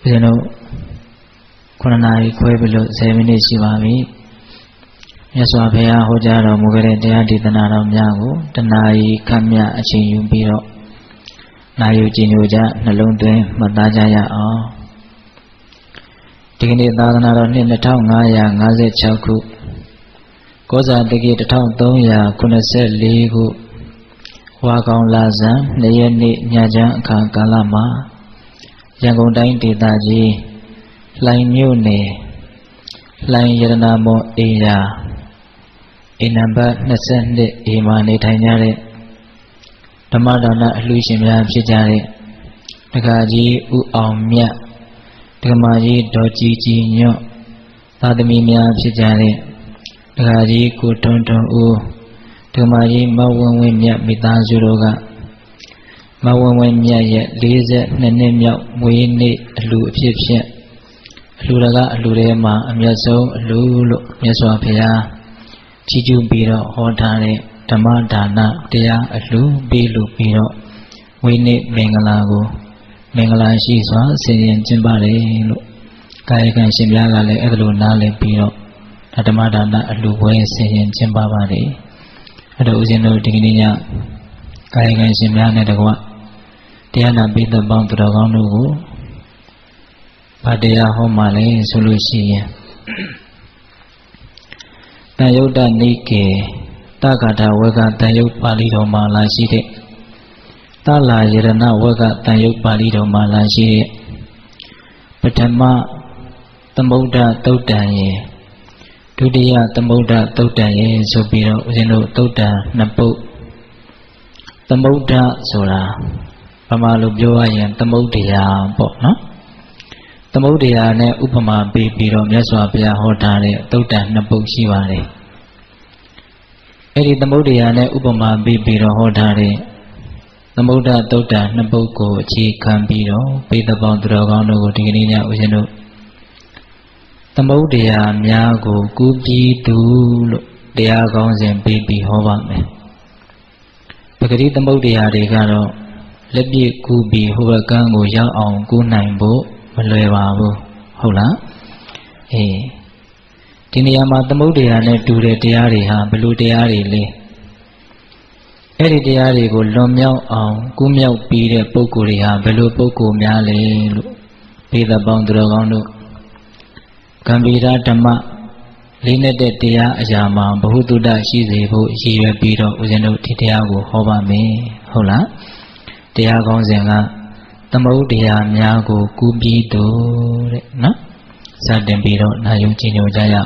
You know, Kunanai Quebilo, 7 minutes, Shivami. Yes, Wapea, Hojaro, Mugere, Ditanara, Yago, Tanai, Kamya, Achi, Biro, Nayu Jinuja, Nalunde, Madajaya, or taking it down in the town, Naya, Naze Chaku. Goza, the gate town, Doya, Kunase, Ligu, Wakon Laza, Nayani, Nyaja, Kankalama, Yango Dainti Daji, Line Mune, Line Yaranamo, Eya. Inamba Nasende Imani Tanyare Tamadana Lushimia Pijari Nagaji U Aumia Tagamaji Doji Nyo Tadamimia Pijari Nagaji Kutonto U Tagamaji Mawamia Mitanzuroga Mawamia yet Liza Nanemia Wini Lu Pipsia Luraga Lurema Amiaso Lulu Yaswapia Chiju Biro, Hotare, Tamadana, Tia, Lu, Bilu Biro, Winnie Mengalago, Mengala Shiswa, Syrian Jimbare, Kayakan Shimlagale, Edlunale Biro, Tamadana, Lu, Syrian Jimbare, Adozino Dignia, Kayakan Shimlana, Tiana beat the bound to the Gonugu, Padea Homale, Solucia. Tayoda Nike, Takata Wega Tayok Palito Malashide, Tala Yerana Wega Tayok Palito Malashide, Patama Tamoda Totaye, Tudia Tamoda Totaye, Sobiro, Zeno Tota, Napo Tamoda Sola, Pamalu Joayan, Tamodia, Botna. Tamodia ne Upama Biro, Yaswapia Hotare, Tota Napushivare. Eri Tamodia ne Upama Biro Hotare. Tamoda Tota Napuko, Chi Campiro, Peter Bondrogono, Tigrinia Uzeno. Tamodia Miago, Gubi, Du, Diagons and Baby Hovame. Pagari Tamodia Regaro, Lebi Gubi, Huragango, Yao on Gunaimbo. Maleva, Hola, Tiniama Tamodia ne do the diary, Blue diary. Eri diary go Lomio on Gumio Pire Pokuria, Belu Poku Miale, Pida Bondrogono, Gambira Tama, Lina de Tia Ajama, Bahutuda Shizibu, Shira Biro, Uzeno Titiago, Hova me, Hola, Tiago Zenga. Tamodia Miago Gubido, no? Satin Biro, Nayuchino Jaya.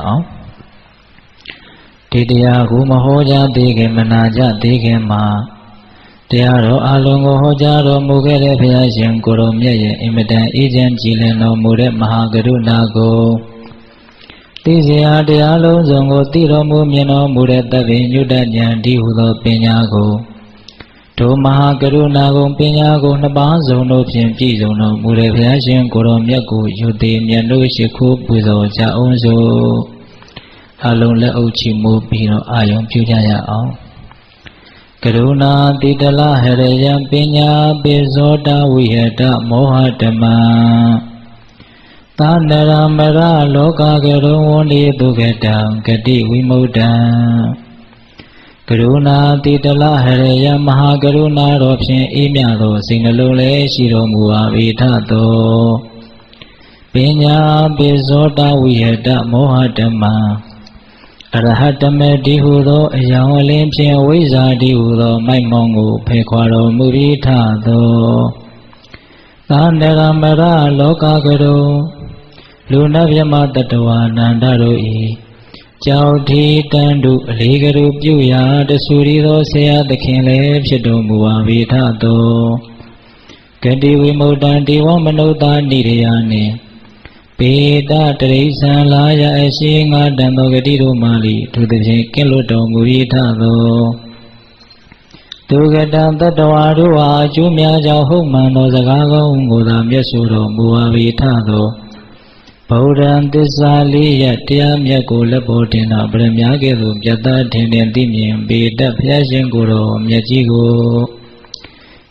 Tidia Gumahoja, Digem Manaja, Digema. Tiaro Alongo Hojaro, Mugere Piajan, Goromia, Imeda, Ejan, Chileno, Mure, Mahagaru Nago. Tizia de Alonzo, Tiro Mumino, Mureta, Venudan, Dihudo, Penago. To Mahagarunago, Pinago, Nabazo, no Pizono, Mureviation, Goromyago, Yudim, Yanushiko, Buzo, Jaonzo, Alon Le Ochimo, Pino, Ion Pujaya. Karuna, Didala, Herayan, Pina, Bezoda, we had that Mohatama. Tanera, Mera, Loka, Garo, only to get down, Gadi, we mowed down. Karuna Titala Haraya Mahagaruna Ropshin Imiado Singalole Shiro Muavitato Pinya Bizoda Vieta Mohadama Arahatame Dihudo Yawalim Wiza Dihudo Maimongo Pequaro Muritato Tandera Mera Loka Garo Luna Vyamatatua Nandaroi Jauti Tandu Ligaru Puya, the Surido Sea, the King Lab, Shadow Muavitato Gadi Wimodan, the Womanota Nidiane Peda Teresa Laya, a sing at Damogadido Mali to the Keloto Muritato to get down the Doadua, Jumia Jahoman or the Gago, Mudam Yasuro Muavitato Paudan Desali Yatiam Yakula Botina, Bremiago, Jata Tendentim, Beda Piajan Guru, Miajigo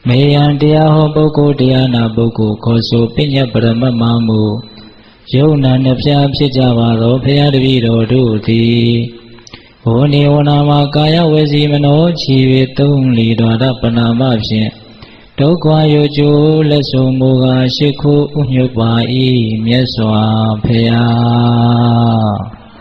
မေယံတရားဟောပုဂ္ဂိုလ်တရားနာပုဂ္ဂိုလ်ခေါ်ဆိုပညာပရမတ်မမှုယုံနာနှဖျားဖြစ်ကြပါသောဘုရားတပည့်တော်တို့သည်ဝနေဝနာမှာကာယဝစီမနောချီ၍သုံးလီတော်ရပနာမဖြင့်ဒုက္ခယောကျိုးလက်ဆုံးမူကားရှိခိုးဥညွတ်ပါ၏မြတ်စွာဘုရား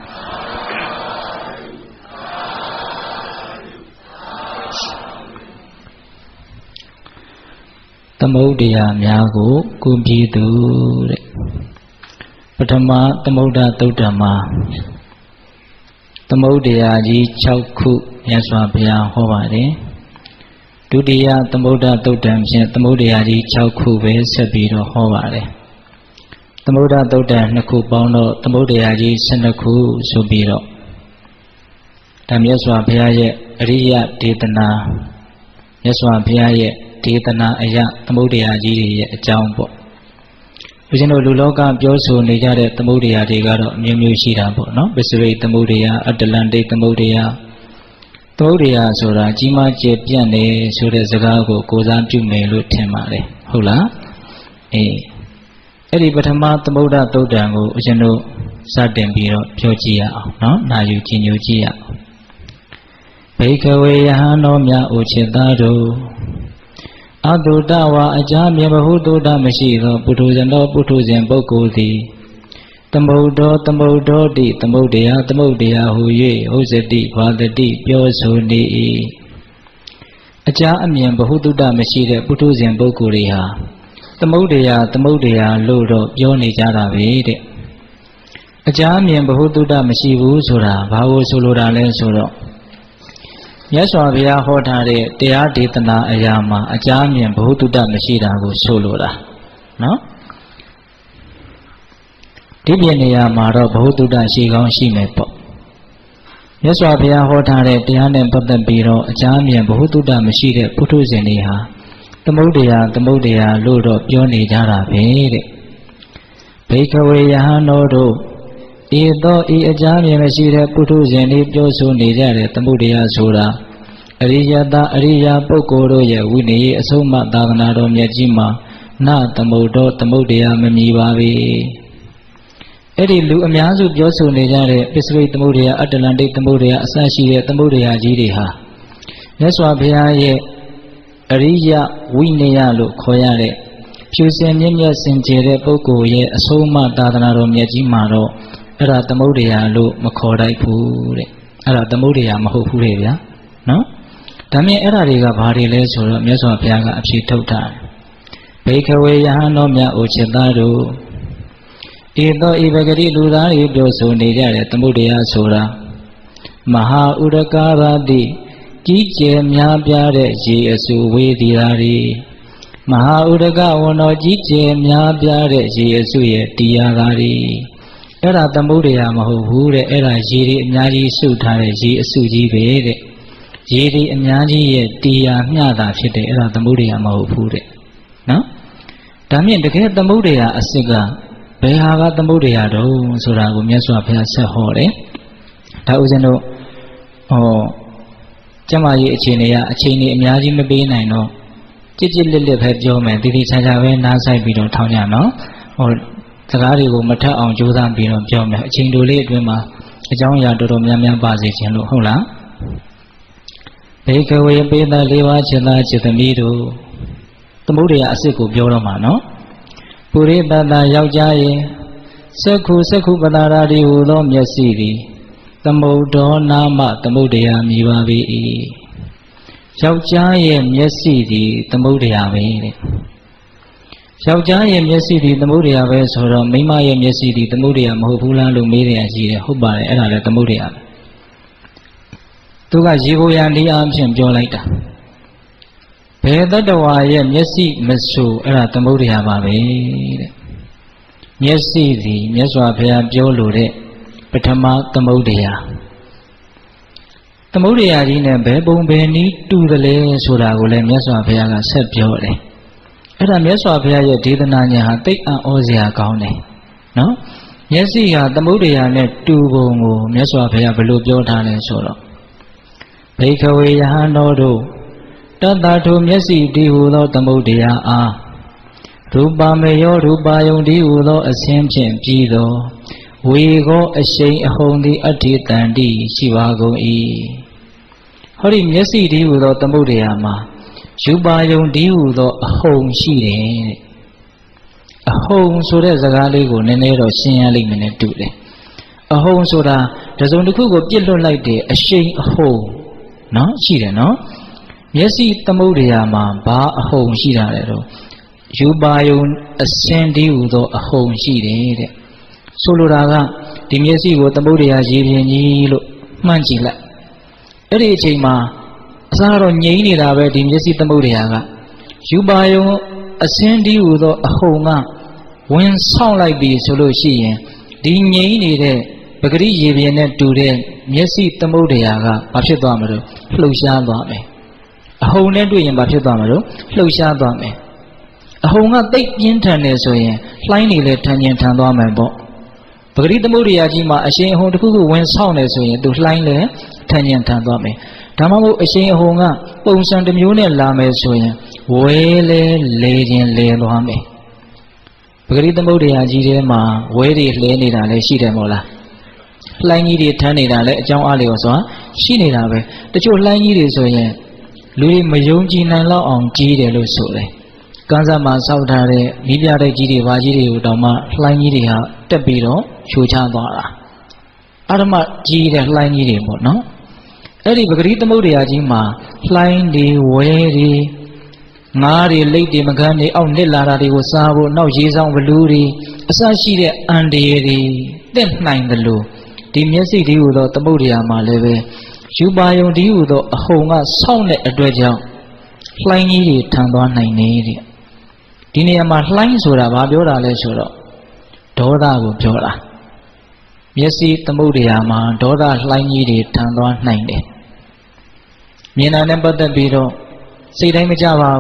သမုဒ္ဒရာများကိုကုပြည်သူတဲ့ပထမသမုဒ္ဒသုတ်တံမှာသမုဒ္ဒရာကြီး6ခုမြတ်စွာဘုရားဟောပါတယ်ဒုတိယသမုဒ္ဒသုတ်တံဖြင့်သမုဒ္ဒရာကြီး6ခုပဲဆက်ပြီးတော့ဟောပါတယ်သမုဒ္ဒသုတ်တံ2ခုပေါင်းတော့သမုဒ္ဒရာကြီး12ခုဆိုပြီးတော့ဒါမြတ်စွာဘုရားရဲ့အရိယဒေသနာမြတ်စွာဘုရားရဲ့ဒေသနာအရာသမုဒ္ဒရာကြီးတွေရဲ့အကြောင်းပေါ့ဦးဇင်းတို့လူလောကပြောဆိုနေကြတဲ့သမုဒ္ဒရာတွေကတော့အမျိုးမျိုးရှိတာပေါ့နော်ပစ္စရိသမုဒ္ဒရာအတ္တလန္တိသမုဒ္ဒရာသမုဒ္ဒရာဆိုတာကြီးမားကျယ်ပြန့်နေဆိုတဲ့စကားကိုကိုးစားပြုမယ်လို့ထင်ပါတယ်ဟုတ်လားအဲ့ဒီပထမသမုဒ္ဒသုတ်တံကိုဦးဇင်းတို့စတင်ပြီးတော့ပြောကြည့်ရအောင်နော်နာယူကြည်ညိုကြည့်ရအောင်ဘိက္ခဝေယဟန်တော်များအိုချစ်သားတို့အတုတဝါအကြမြင်ဘဟုတုတမရှိသောပုထုဇဉ်တော်ပုထုဇဉ်ပုဂ္ဂိုလ်သည်သမုဒ္ဒောသမုဒ္ဒောတိသမုဒ္ဒရာသမုဒ္ဒရာဟူ၍ဟုတ်စတိဘာတတိပြောဆိုနေ၏အကြအမြင်ဘဟုတုတမရှိတဲ့ပုထုဇဉ်ပုဂ္ဂိုလ်တွေဟာသမုဒ္ဒရာသမုဒ္ဒရာလို့တော့ပြောနေကြတာပဲတဲ့အကြအမြင်ဘဟုတုတမရှိဘူးဆိုတာဘာကိုဆိုလိုတာလဲဆိုတော့မြတ်စွာဘုရားဟောထားတဲ့တရားဒေသနာအရာမှာအကြအမြင်ဘဟုတုတမရှိတာကိုဆိုလိုတာနော်ဒီပြင်နေရာမှာတော့ဘဟုတုတရှိကောင်းရှိမယ်ပေါ့မြတ်စွာဘုရားဟောထားတဲ့တရားနဲ့ပတ်သက်ပြီးတော့အကြအမြင်ဘဟုတုတမရှိတဲ့ပုထုဇဉ်တွေဟာသမုဒ္ဒရာသမုဒ္ဒရာလို့တော့ပြောနေကြတာပဲတဲ့ဘိက္ခဝေယဟန်တော်တို့ဤသောဤအကြအမြင်မရှိတဲ့ပုထုဇဉ်တွေပြောဆိုနေကြတဲ့သမုဒ္ဒရာဆိုတာအရိယတအရိယာပုဂ္ဂိုလ်တို့ရဲ့ဝိနည်းအဆုံးအမသာသနာတော်မြတ်ကြီးမှာနသမုဒ္ဒောသမုဒ္ဒရာမမီပါပေအဲ့ဒီလူအများစုပြောဆိုနေကြတဲ့ပစ္စရိသမုဒ္ဒရာအတ္တလန္တိသမုဒ္ဒရာအစရှိတဲ့သမုဒ္ဒရာကြီးတွေဟာမြတ်စွာဘုရားရဲ့အရိယဝိနည်းလို့ခေါ်ရတဲ့ဖြူစင်မြင့်မြတ်စင်ကြယ်တဲ့ပုဂ္ဂိုလ်ရဲ့အဆုံးအမသာသနာတော်မြတ်ကြီးမှာတော့အဲ့ဒါသမုဒ္ဒရာလို့မခေါ်တိုက်ဘူးတဲ့အဲ့ဒါသမုဒ္ဒရာမဟုတ်ဘူးလေဗျာနော်ဒါမြင်အဲ့ဒါတွေကဘာတွေလဲဆိုတော့မြတ်စွာဘုရားကအဖြေထုတ်တာဘိက္ခဝေယဟန်တော်များအိုချစ်သားတို့ဤသောဤပဂတိလူသားတွေပြောဆိုနေကြတဲ့သမုဒ္ဒရာဆိုတာမဟာဥရကာရတိကြီးကျယ်များပြားတဲ့ရေအစုဝေးဒီရာတွေမဟာဥရကဝဏ္ဏကြီးကျယ်များပြားတဲ့ရေအစုရဲ့တရားဓာတ်တွေအဲ့ဒါသမုဒ္ဒရာမဟုတ်ဘူးတဲ့အဲ့ဒါရေတွေအများကြီးစုထားတဲ့ရေအစုကြီးပဲတဲ့ရေတွေအများကြီးရဲ့တရားမျှတာဖြစ်တယ်အဲ့ဒါသမုဒ္ဒရာမဟုတ်ဘူးတဲ့နော်ဒါမြင့်တကယ်သမုဒ္ဒရာအစစ်ကဘယ်ဟာကသမုဒ္ဒရာတုံးဆိုတာကိုမြတ်စွာဘုရားဆက်ဟောတယ်ဒါဥစဉ်တို့ကျမကြီးအခြေအနေအများကြီးမပေးနိုင်တော့ကြစ်လစ်ပဲပြောမယ်တိတိကျကျပဲနားဆိုင်ပြီးတော့ထောင်းကြနော်စကားတွေကိုမထက်အောင်ကြိုးစားပြီးတော့ပြောမယ်အချိန်တိုလေးအတွင်းမှာအကြောင်းအရာတော်တော်များများပါစေခြင်းလို့ဟုတ်လားဘေကဝေပိသလေးပါးจิตသားจิตသမီးတို့သမုဒ္ဒရာအစစ်ကိုပြောတော့မှာနော်ပုရိသတယောက်ျားရဲ့စက္ခုပတာရာဒီဟူသောမျက်စိသည်သမုဒ္ဒောနာမသမုဒ္ဒရာမြည်ပါ၏ယောက်ျားရဲ့မျက်စိသည်သမုဒ္ဒရာပဲတဲ့ယောက်ျားရဲ့မျက်စိဒီသမုဒ္ဒရာပဲဆိုတော့မိန်းမရဲ့မျက်စိဒီသမုဒ္ဒရာမဟုတ်ဘူးလားလို့မေးတယ်ရှိတယ်ဟုတ်ပါတယ်အဲ့ဒါလည်းသမုဒ္ဒရာသူကရေကိုရန်ဒီအားဖြင့်ပြောလိုက်တာဘယ်တတ္တဝါရဲ့မျက်စိမဆိုအဲ့ဒါသမုဒ္ဒရာပါပဲတဲ့မျက်စိဒီမြတ်စွာဘုရားပြောလို့တဲ့ပထမသမုဒ္ဒရာသမုဒ္ဒရာကြီးနဲ့ဘယ်ပုံဘယ်နည်းတူတယ်လဲဆိုတာကိုလည်းမြတ်စွာဘုရားကဆက်ပြောတယ်အဲ့ဒါမြတ်စွာဘုရားရဲ့ဒေသနာညာဟာတိတ်အံ့ဩစရာကောင်းတယ်နော်မျက်စိဟာသမုဒ္ဒရာနဲ့တူပုံကိုမြတ်စွာဘုရားဘယ်လိုပြောထားလဲဆိုတော့ဘိက္ခဝေယဟန်တော်တို့ Tatato Messi di Ulo Tamodia A Rupa Mayo Rupa Yondi Ulo Ascension Pido We go a shame home the Atitandi Shivago E Hori Messi di Ulo Tamodia Ma Shuba Yondi Ulo home she a home so there's a gallego Nenero Signali Minetule a home soda does only cook of yellow like day a shame home no she no Yesi Tamodiama ba a home she you buy a sandy udo a home she Soluraga, the Messi with the Modia Yilo Manchila. Erichima Saro Yeni Rabe, the Messi Tamodiaga. You buy a sandy udo a home when sound like this solution. The Yeni de Bagri Yivianet to the Messi Tamodiaga, Pachidamaro, Flusha Dame. A whole net doing Baptidamaro, Flusha Dame. A whole not take internet so ye, flying let Tanyan Tandamabo. Bagri the Modiajima, a shame home to Kuku when sound so ye, to flying le Tanyan Tandame. Tamamo a shame honga, bones and the Mune Lame so ye, Wele lady and lay Lame. Bagri the Modiajima, Wady Lady and Shidamola. Flying it, turning and let John Ali also, she need have the two line it so ye. Louis Majonji Nala on G de Lusole. Ganzama Sautare, Libya de Gidi Vajiri Udama, Flying Idia, Tebiro, Chuchandara. Adama G de Flying Idia, no? Eri Bagri the Modiajima, Flying the Wary Nari, Lady Magani, on Nillara de Wasabu, now Jizan Valuri, Asashi and the then nine the Lu. The Messi Diudo, the Modiama leve. You buy on the Udo a home sound at a dredger. Flying it turned on 980. Dineama lines would have Abiola Lesura. Dora would Jora. Messi the Modiama, Dora flying it turned on 90. Mina never the Bido. Say Damajava.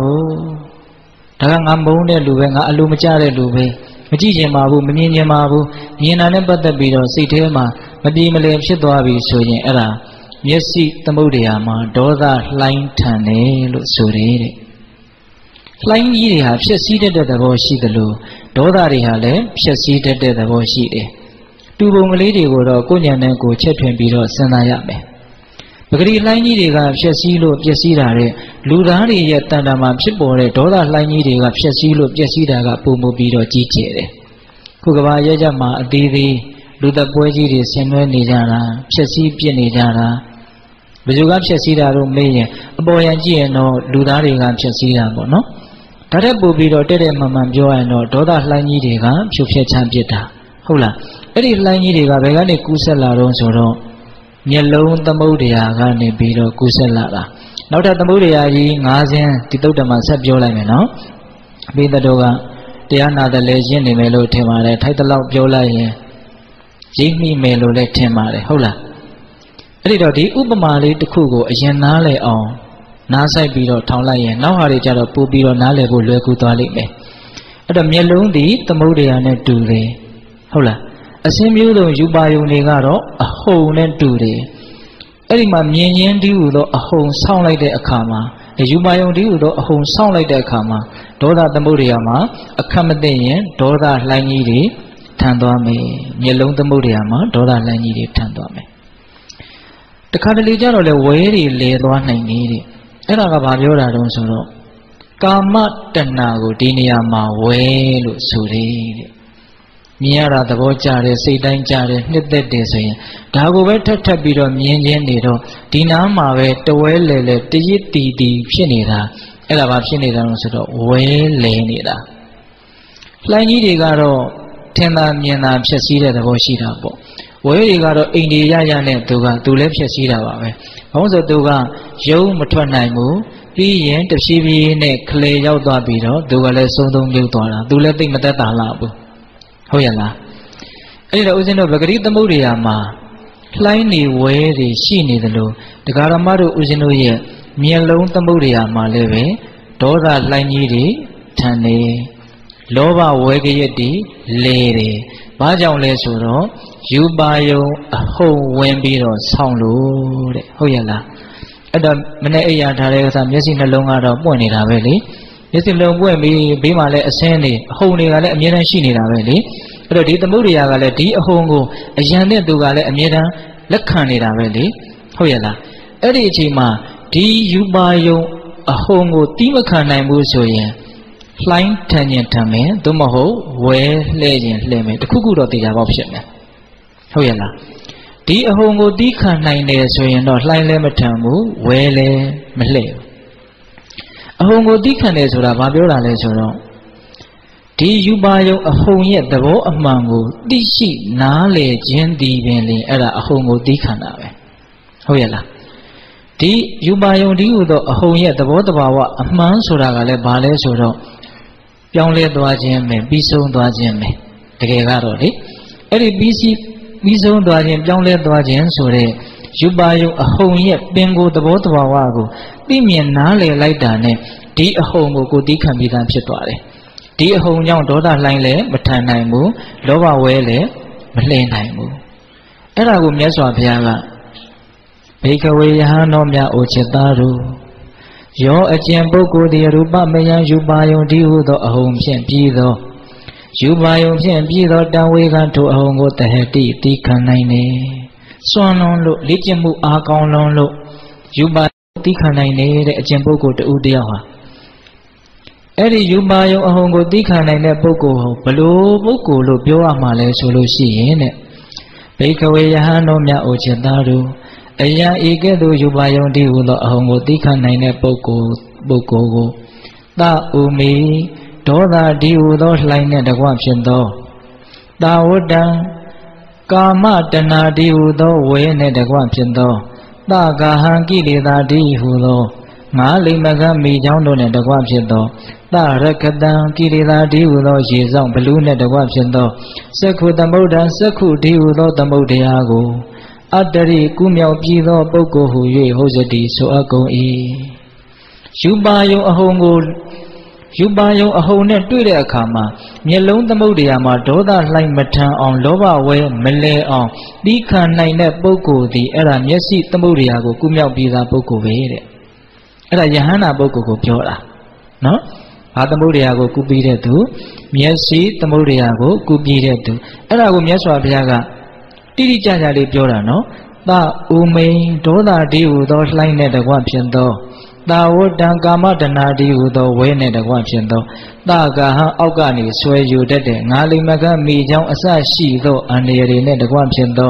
Tarangambo, Luvenga, Alumachare Lube. Majijamabu, Minjamabu, Mina never the Bido, say Tema, Madimale Shidoabi, so ye era. Messi Tamodiama, Doda Line Tane, Suri. Flying ye have seated at the Voshi the Lu, Doda Rihale, seated at the Voshi. Two lady would go Kunyanako, Chetwin Bido, Sanayame. Bagri Line Yiga, Shasilo, Jasidare, Ludari yet Tandama, Chipore, Doda Line Yiga, Shasilo, Jasida, Pumo Bido, Gicere. Kugava Yajama, Didi. Luda Boji is Senwe Nijana, Chesi Pianijana, Bajuga Chesida Rumay, a boy and Giano, Ludariga Chesida, no? Tarabu Bido, Tere Mamma Joano, Doda Lanidiga, Chupia Champieta, Hola, Eddie Lanidiga, Vegani Kusela Ronsoro, Yellow the Modia, Gani Bido Kuselara. Not at the Modia, Nazian, Titotama Sabiola, no? Be the Doga, they are not the legend in Melo Tema, title of Jola. Jimmy Melo let Temare, Hola. Rido di Ubamali to Kugo, a Yanale on Nasa Bido, Taulayan, now Harijaro Pubido Nale Bulekutali. At a Melon di Tamodian Dure. Hola. A Samuel Yubayo Negaro, a hole and Dure. Erima Mian Diudo, a home sound like the Akama. A Yubayo Diudo, a home sound like the Akama. Doda the Modiama, a Kamadayan, Doda Lanidi. Tandame, Yellow the Modiama, Dora Lani Tandame. The Cadalijan or the way laid one I need it. And I have Abiola don't so. Kama Tanago, Diniama, Welu, Suri. Miara the Bochare, Satan Jare, Nip that day saying, Dago Veta Tabido, Mian Nido, Dinama, the way lele, the Shinida, Elava Shinida, so way lanida. Flying Garo. Tena Miana Chesida the Voshida. Where you got India Yanet Duga, to left Chesida. Also Duga, Joe Matwanaimu, P. Yen, the Shibi, Neck, Clay out Dabido, Duga Sodom Giltona, do let the Matata Labu. Hoyala. It was in a Bagri the Modiama. Flying way the Shini the Lu, the Garamadu Uzinoye, Mialone the Modiama leve, Dora Lanidi, Tane. Lova Wegayeti, Lady, Bajan Lesuro, you buy a whole Wembido, Sound Lord, Hoyala. đó mình ấy ăn thà đấy sao nhớ xin là lông à đó buồn này là vậy đi nhớ xin lông buồn bị mà lại sen đi hôn này lại nhớ đang xin này là vậy đi rồi đi tầm bút đi à lại đi hôn cô ăn này tụ lại nhớ đang lắc khăn này là vậy đi thôi là ở đây chỉ mà đi du bay yo hôn cô tí mà khăn này mua rồi line thành nhiên tham mẹ tôi mà hổ về lệ mẹ tôi khu đó thì ra bảo chuyện này thôi là đi hôn cô tí khăn này nè rồi nó line lên mà tham mũ về lệ mà lệ hôn cô tí khăn này rồi là bao nhiêu là lệ rồi đó đi du bay yo hôn nhẹ tập bộ mà ngủ đi xí ná lệ chiến đi bên lệ ở là hôn cô tí khăn nào vậy thôi là đi du bay yo đi udo hôn nhẹ tập bộ tập vào mà rồi là cái bà lệ rồi đó trong lễ đoá chuyện mình bí sông đoá chuyện mình để cái đó đấy, ở đây bí sông đoá chuyện trong lễ đoá chuyện số đấy, giúp bao nhiêu hồng nhẹ bên cô tập bố tập vào cô, đi miền nào lễ lại đàn này, đi hồng cô đi khám bị đàn chết đoá đấy, đi hồng nhau đó là lại lễ bất thành này mũ, đó vào quê lễ bất lễ này mũ, ở đây cũng nhớ xóa bia là, bây giờ về hà nội nhà ở chết ta rồi. Yo a chen bố cô đi rupa mẹ yang rupa yong đi hú đó hồng phiền bi đó rupa yong phiền bi đó đào về gan thu hồng cô tại hệ ti khăn này nè xoan long lộ lý chân mu a cao long lộ rupa ti khăn này nè để a chen bố cô tự đi à ấy đi rupa yong hồng cô ti khăn này nè bố cô lộ biểu à mà lấy số lộ xí nè bây giờ về hà nội nhà ở trên ta rồi ấy ya ý cái đồ dù bài ông đi hú đó hồng ngô tí khăn này nè bố cô ta umi đó là đi hú đó lại nè đặc quan phiền đó ta hú đăng kama tana đi hú đó quê nè đặc quan phiền đó ta cả hàng kỳ lì ta đi hú đó ngã lì mà gà mì cháu đó nè đặc quan phiền đó ta rắc đăng kỳ lì ta đi hú đó dì dòng bê lú nè đặc quan phiền đó sắc khu tâm bố đăng sắc khu đi hú đó tâm bố đề á gô Adari kumyao pi do boko hu yue hozati so a kong i Yuba yong a hong ne tui de akha ma myet long thamudaya ma doda hlai ma than aung loba we ma le aung ti khan nai ne pukko thi aira myet si thamudaya ko kumyao pi da pukko be de aira yahana pukko ko pyo da no ba thamudaya ko ku pi de tu myet si thamudaya ko ku pi de tu aira ko myet swa bhaya ka Tiri cha li pyo da no ta umei doda di hu do hlai ne da kwa phyin do ta wo dan kama dana di hu do we ne da kwa phyin do ta ka han auk ka ni swai yu tat de nga lai ma ka mi chang asa shi do an ye ri ne da kwa phyin do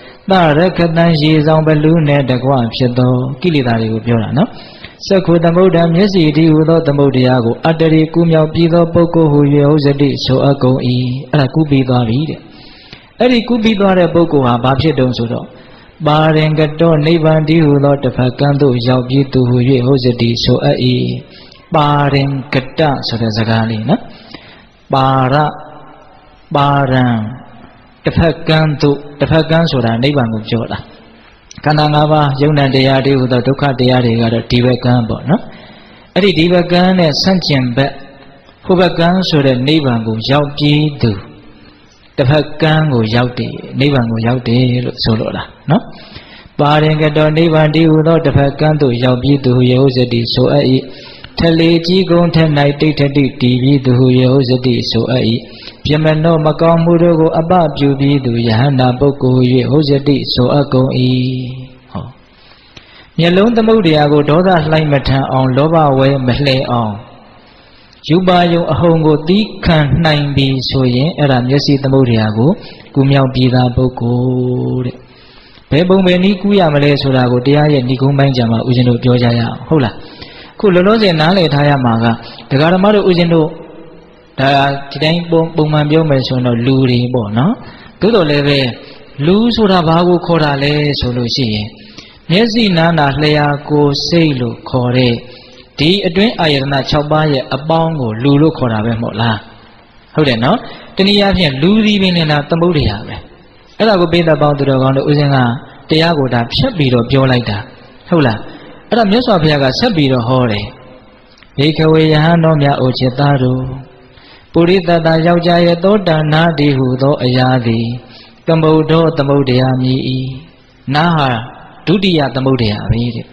ta rakatan yi saung ba lu ne da kwa phyin do kilita ri ko pyo da no Sakhu thamudda myet si di hu do thamudaya ko attari ku myao pi do pukko hu yue hozati so a kong i aira ku pi twa bi deအဲ့ဒီကုပြီးသွားတဲ့ပုဂ္ဂိုလ်ဟာဘာဖြစ်တုံဆိုတော့ပါရင်ကတော့နိဗ္ဗာန်တည်းဟူသောတစ်ဖက်ကံသို့ရောက်ပြီးသူဟူ၍ဟုတ်စတိဆိုအပ်၏ပါရင်ကတဆိုတဲ့စကားလေးနော်ပါရံတစ်ဖက်ကံသို့တစ်ဖက်ကံဆိုတာနိဗ္ဗာန်ကိုပြောတာခန္ဓာ၅ပါးယုံ nant တရားတည်းဟူသောဒုက္ခတရားတွေကတော့ဒီဘက်ကံပေါ့နော်အဲ့ဒီဘက်ကံနဲ့ဆန့်ကျင်ဘက်ဟိုဘက်ကံဆိုတဲ့နိဗ္ဗာန်ကိုရောက်ပြီးသူတစ်ဖက်ကံကိုရောက်တယ်နိဗ္ဗာန်ကိုရောက်တယ်လို့ဆိုလိုတာနော်ပါရင်ကတော့နိဗ္ဗာန်တည်းဟူသောတစ်ဖက်ကံသို့ရောက်ပြီးသူယေဟုတ်စတိဆိုအပ်၏ထလေကြီးကုန်းထက်၌တိဋ္ဌတိတည်ပြီးသူယေဟုတ်စတိဆိုအပ်၏ပြမနောမကောင်းမှုတို့ကိုအပပြုပြီးသူယဟန္တာပုဂ္ဂိုလ်၍ဟုတ်စတိဆိုအပ်ကုန်၏ဟောမျက်လုံးသမုဒ္ဒရာကိုဒေါသလှိုင်းမထန်အောင်လောဘဝဲမလှဲအောင်ယူပါယုံအဟုန်ကိုတီးခံနိုင်ပြီဆိုရင်အဲ့ဒါမျက်စိသမုဒ္ဒရာကိုကူမြောက်ပြီးသားပုဂ္ဂိုလ်တဲ့ဘယ်ပုံပဲနည်းကူးရမလဲဆိုတာကိုတရားရဲ့ဏိကုံးပိုင်းကြမှာဦးဇင်းတို့ပြောကြရအောင်ဟုတ်လားခုလောလောဆယ်နားလည်ထားရမှာကဒကာဓမ္မတို့ဦးဇင်းတို့ဒါဒီတိုင်းပုံမှန်ပြောမယ်ဆိုတော့လူတွေပေါ့နော်သို့တော်လည်းပဲလူဆိုတာဘာကိုခေါ်တာလဲဆိုလို့ရှိရင်မျက်စိနာနာလျှာကိုယ်စိတ်လို့ခေါ်တဲ့ဒီအတွင်းအာယတနာ6ပါးရဲ့အပေါင်းကိုလူလို့ခေါ်တာပဲမဟုတ်လားဟုတ်တယ်နော်တနည်းအားဖြင့်လူသည်ပင်လည်းသမုဒ္ဒရာပဲအဲ့ဒါကိုပိဋကပေါင်းသူတော်ကောင်းတို့ဦးဇင်းကတရားကိုဒါဖြတ်ပြီးတော့ပြောလိုက်တာဟုတ်လားအဲ့ဒါမြတ်စွာဘုရားကဆက်ပြီးတော့ဟောတယ်ဘေခဝေယဟန်တော်များအိုချစ်သားတို့ပုရိသတ္တယောက်ျားရဲ့သောတာနာတိဟုသောအရာသည်သမုဒ္ဒောသမုဒ္ဒရာမြည်၏နာဟာဒုတိယသမုဒ္ဒရာပဲတဲ့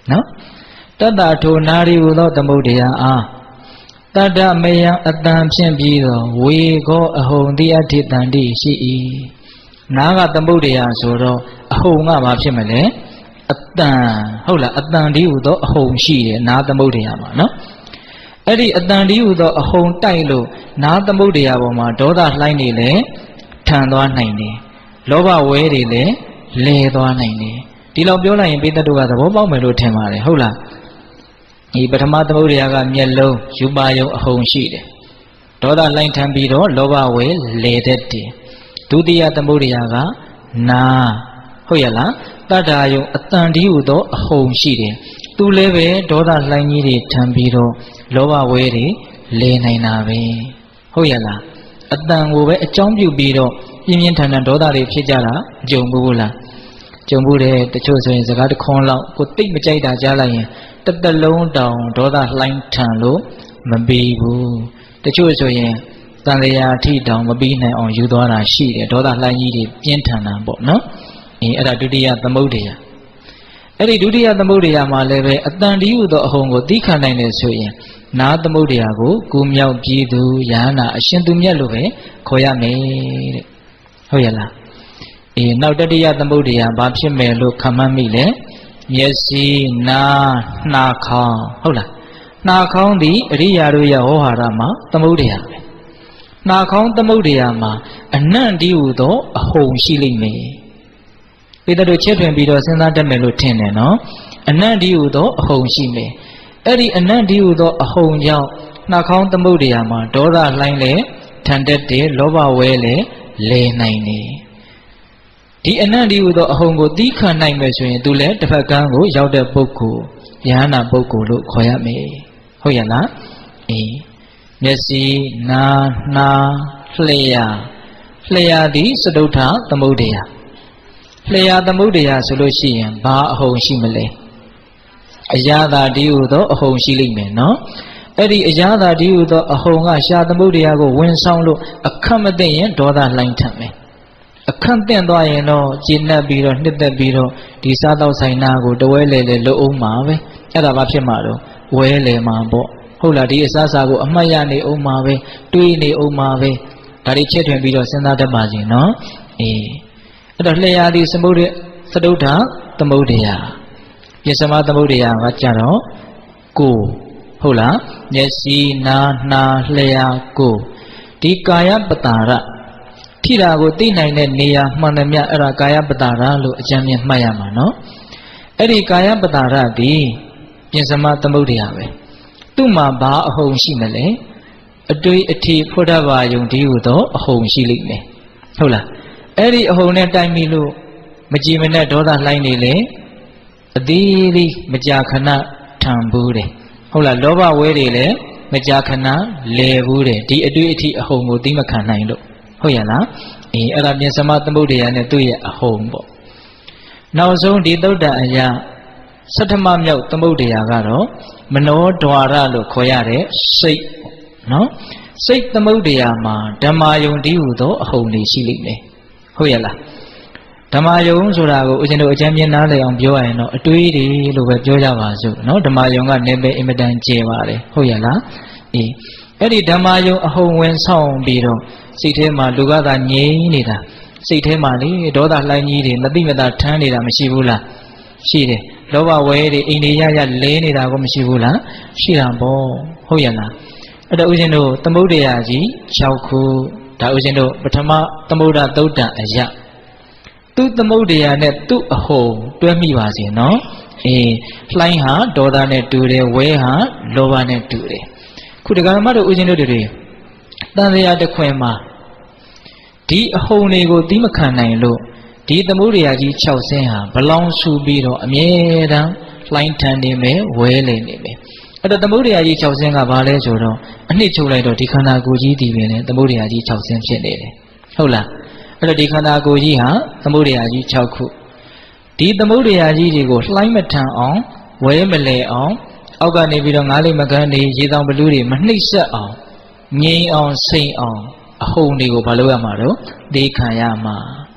နော်တတ္တထိုနာရီဟူသောသမုဒ္ဒရာအားတတ္တမေယံအတန်ဖြင့်ပြီးသောဝေကောအဟုန်တိအဋ္ဌိတန္တိရှိ၏နာကသမုဒ္ဒရာဆိုတော့အဟုန်ကဘာဖြစ်မလဲအတန်ဟုတ်လားအတန်ဒီဟူသောအဟုန်ရှိတယ်နာသမုဒ္ဒရာမှာနော်အဲ့ဒီအတန်ဒီဟူသောအဟုန်တိုက်လို့နာသမုဒ္ဒရာပေါ်မှာဒေါသလှိုင်းနေလေထန်သွားနိုင်တယ်လောဘဝဲတွေလည်းလဲသွားနိုင်တယ်ဒီလောက်ပြောလိုက်ရင်ပိဋကတို့ကသဘောပေါက်မယ်လို့ထင်ပါတယ်ဟုတ်လားဒီပထမသမုဒ္ဒရာကမျက်လုံးယူပါယုံအဟုန်ရှိတယ်ဒေါသလှိုင်းထန်ပြီးတော့လောဘဝဲလဲတတ်တယ်ဒုတိယသမုဒ္ဒရာကနာဟုတ်ရလားတတ္တာယုံအတန်ဒီဟူသောအဟုန်ရှိတယ်သူလည်းပဲဒေါသလှိုင်းကြီးတွေထန်ပြီးတော့လောဘဝဲတွေလဲနိုင်တာပဲဟုတ်ရလားအတန်ကိုပဲအကြောင်းပြုပြီးတော့ပြင်းပြင်းထန်ထန်ဒေါသတွေဖြစ်ကြတာကြုံဘူးလားကြုံဘူးတယ်တချို့ဆိုရင်စကားတစ်ခွန်းလောက်ကိုတိတ်မကြိုက်တာကြားလိုက်ရင်တစ်သက်လုံးတောင်ဒေါသလှိုင်းထန်လို့မပြီးဘူးတချို့ဆိုရင်တန်လျာအထိတောင်မပြီးနိုင်အောင်ယူသွားတာရှိတယ်ဒေါသလှိုင်းကြီးတွေပြင်းထန်တာပေါ့နော်အဲ့ဒါဒုတိယသမုဒ္ဒရာအဲ့ဒီဒုတိယသမုဒ္ဒရာမှာလည်းပဲအတန်ဒီဟုသောအဟုန်ကိုသိခံနိုင်တယ်ဆိုရင်နာသမုဒ္ဒရာကိုကုမြောက်ပြည်သူယဟနာအရှင်သူမြတ်လို့ပဲခေါ်ရမယ်တဲ့ဟုတ်ရဲ့လားနောက်တတိယသမုဒ္ဒရာဘာဖြစ်မယ်လို့ခန့်မှန်းမိလဲမျက်စိနာနှာခေါင်းဟုတ်လားနှာခေါင်းဒီအရိယာတို့ရဲ့ဟောဟာရမှာသမုဒ္ဒရာပဲနှာခေါင်းသမုဒ္ဒရာမှာအနံ့ဒီဟုသောအဟုန်ရှိလိမ့်မယ်ပိဋကတို့ချက်ထွင်ပြီးတော့စဉ်းစားတတ်မယ်လို့ထင်တယ်နော်အနံ့ဒီဟုသောအဟုန်ရှိမယ်အဲ့ဒီအနံ့ဒီဟုသောအဟုန်ကြောင့်နှာခေါင်းသမုဒ္ဒရာမှာဒေါသလှိုင်းလေထန်တတ်တယ်လောဘဝဲလေလဲနိုင်တယ်ဒီအနံ့ဒီဟုသောအဟုန်ကိုသီးခံနိုင်မယ်ဆိုရင်သူလည်းတစ်ဖက်ကန်းကိုရောက်တဲ့ပုဂ္ဂိုလ်ယဟနာပုဂ္ဂိုလ်လို့ခေါ်ရမယ်ဟုတ်ရဲ့လားမျက်စိနာနှာလျှာသည်စတုထသမုဒ္ဒရာလျှာသမုဒ္ဒရာဆိုလို့ရှိရင်ဘာအဟုန်ရှိမလဲအရာသာဒီဟုသောအဟုန်ရှိလိမ့်မယ်နော်အဲ့ဒီအရာသာဒီဟုသောအဟုန်ကရှာသမုဒ္ဒရာကိုဝင်ဆောင်လို့အခက်မသိရင်ဒေါသလှိုင်းထပ်မယ်အခန့်တင့်သွားရင်တော့ကျဉ်တ်ပြီးတော့နှစ်သက်ပြီးတော့ဒီစားတော့ဆိုင်နာကိုတဝဲလေလေလှုပ်အောင်မှာပဲအဲ့ဒါဘာဖြစ်မှာတော့ဝဲလေမှာပေါ့ဟုတ်လားဒီအစားစားကိုအမှတ်ရနေအောင်မှာပဲတွေးနေအောင်မှာပဲဒါတွေချက်ထွင်ပြီးတော့စဉ်းစားတတ်ပါစေနော်အဲ့တော့လျှာဒီစတုထသမုဒ္ဒရာပြစ္စမသမုဒ္ဒရာကကြတော့ကိုဟုတ်လားမျက်စိနာနှာလျှာကိုဒီကာယပတာရထိတာကိုသိနိုင်တဲ့နေရာမှန်သမျှအဲ့ဒါကာယပတာရလို့အကြမ်းမြင်မှတ်ရမှာနော်အဲ့ဒီကာယပတာရဒီပြစ္စမသမုဒ္ဒရာပဲသူ့မှာဘာအဟုန်ရှိမလဲအတွေ့အထိဖွတ်တတ်ပါယုံဒီဟုသောအဟုန်ရှိလိမ့်မယ်ဟုတ်လားအဲ့ဒီအဟုန်နဲ့တိုင်ပြီလို့မကြည်မနဲ့ဒေါသလှိုင်းနေလေအသေးသေးမကြာခဏထံဘူးတယ်ဟုတ်လားလောဘဝဲတွေလည်းမကြာခဏလဲဘူးတယ်ဒီအတွေ့အထိအဟုန်ကိုသိမခံနိုင်လို့ဟုတ်ရလားအဲ့ဒါပြင်စမသမုဒ္ဒရာနဲ့သူ့ရဲ့အဟုန်ပေါ့နောက်ဆုံးဒီသုဒ္ဓအရာသတ္တမမြောက်သမုဒ္ဒရာကတော့မနောဒွါရလို့ခေါ်ရတဲ့စိတ်နော်စိတ်သမုဒ္ဒရာမှာဓမ္မာယုံဒီဟုသောအဟုန်တွေရှိလိမ့်မယ်ဟုတ်ရလားဓမ္မာယုံဆိုတာကိုဦးဇင်းတို့အကျဉ်းပြနားလည်အောင်ပြောရရင်တော့အတွေးတွေလို့ပဲပြောကြပါစို့နော်ဓမ္မာယုံကနေပဲအင်မတန်ကျယ်ပါတယ်ဟုတ်ရလားအဲ့ဒီဓမ္မာယုံအဟုန်ဝင်ဆောင်ပြီးတော့စိတ်ထဲမှာလူကသာငြိမ်နေတာစိတ်ထဲမှာလေဒေါသလှိုင်းကြီးတွေမသိမသာထမ်းနေတာမရှိဘူးလားရှိတယ်လောဘဝဲတွေအိန္ဒိယရလဲနေတာကိုမရှိဘူးလားရှိတာပေါ့ဟုတ်ရလားအဲ့တော့ဦးဇင်းတို့သမုဒ္ဒရာကြီး6ခုဒါဦးဇင်းတို့ပထမသမုဒ္ဒသုတ်တံအယသူ့သမုဒ္ဒရာနဲ့သူ့အဟုန်တွဲမိပါစေနော်လှိုင်းဟာဒေါသနဲ့တူတယ်ဝဲဟာလောဘနဲ့တူတယ်ခုဒီကရမတို့ဦးဇင်းတို့တွေတန်တရားတစ်ခွင်မှာဒီအဟုန်တွေကိုသီးမခံနိုင်လို့ဒီသမုဒ္ဒရာကြီး6ဆင်းဟာဘလောင်ဆူပြီးတော့အမြဲတမ်းလှိုင်းထန်နေမယ်ဝဲလေနေမယ်အဲ့တော့သမုဒ္ဒရာကြီး6ဆင်းကဘာလဲဆိုတော့အနှစ်ချုပ်လိုက်တော့ဒီခန္ဓာကိုယ်ကြီးတည်နေတယ်သမုဒ္ဒရာကြီး6ဆင်းဖြစ်နေတယ်ဟုတ်လားအဲ့တော့ဒီခန္ဓာကိုယ်ကြီးဟာသမုဒ္ဒရာကြီး6ခုဒီသမုဒ္ဒရာကြီးတွေကိုလှိုင်းမထန်အောင်ဝဲမလဲအောင်အောက်ကနေပြီးတော့ငါးလိမ့်မကန်းနေရေတောင်ဘလူးတွေမနှိမ့်ဆက်အောင်ငြိမ်အောင်စိမ်အောင်အဟုန်တွေကိုဘာလုပ်ရမှာတော့သိခံရမှာ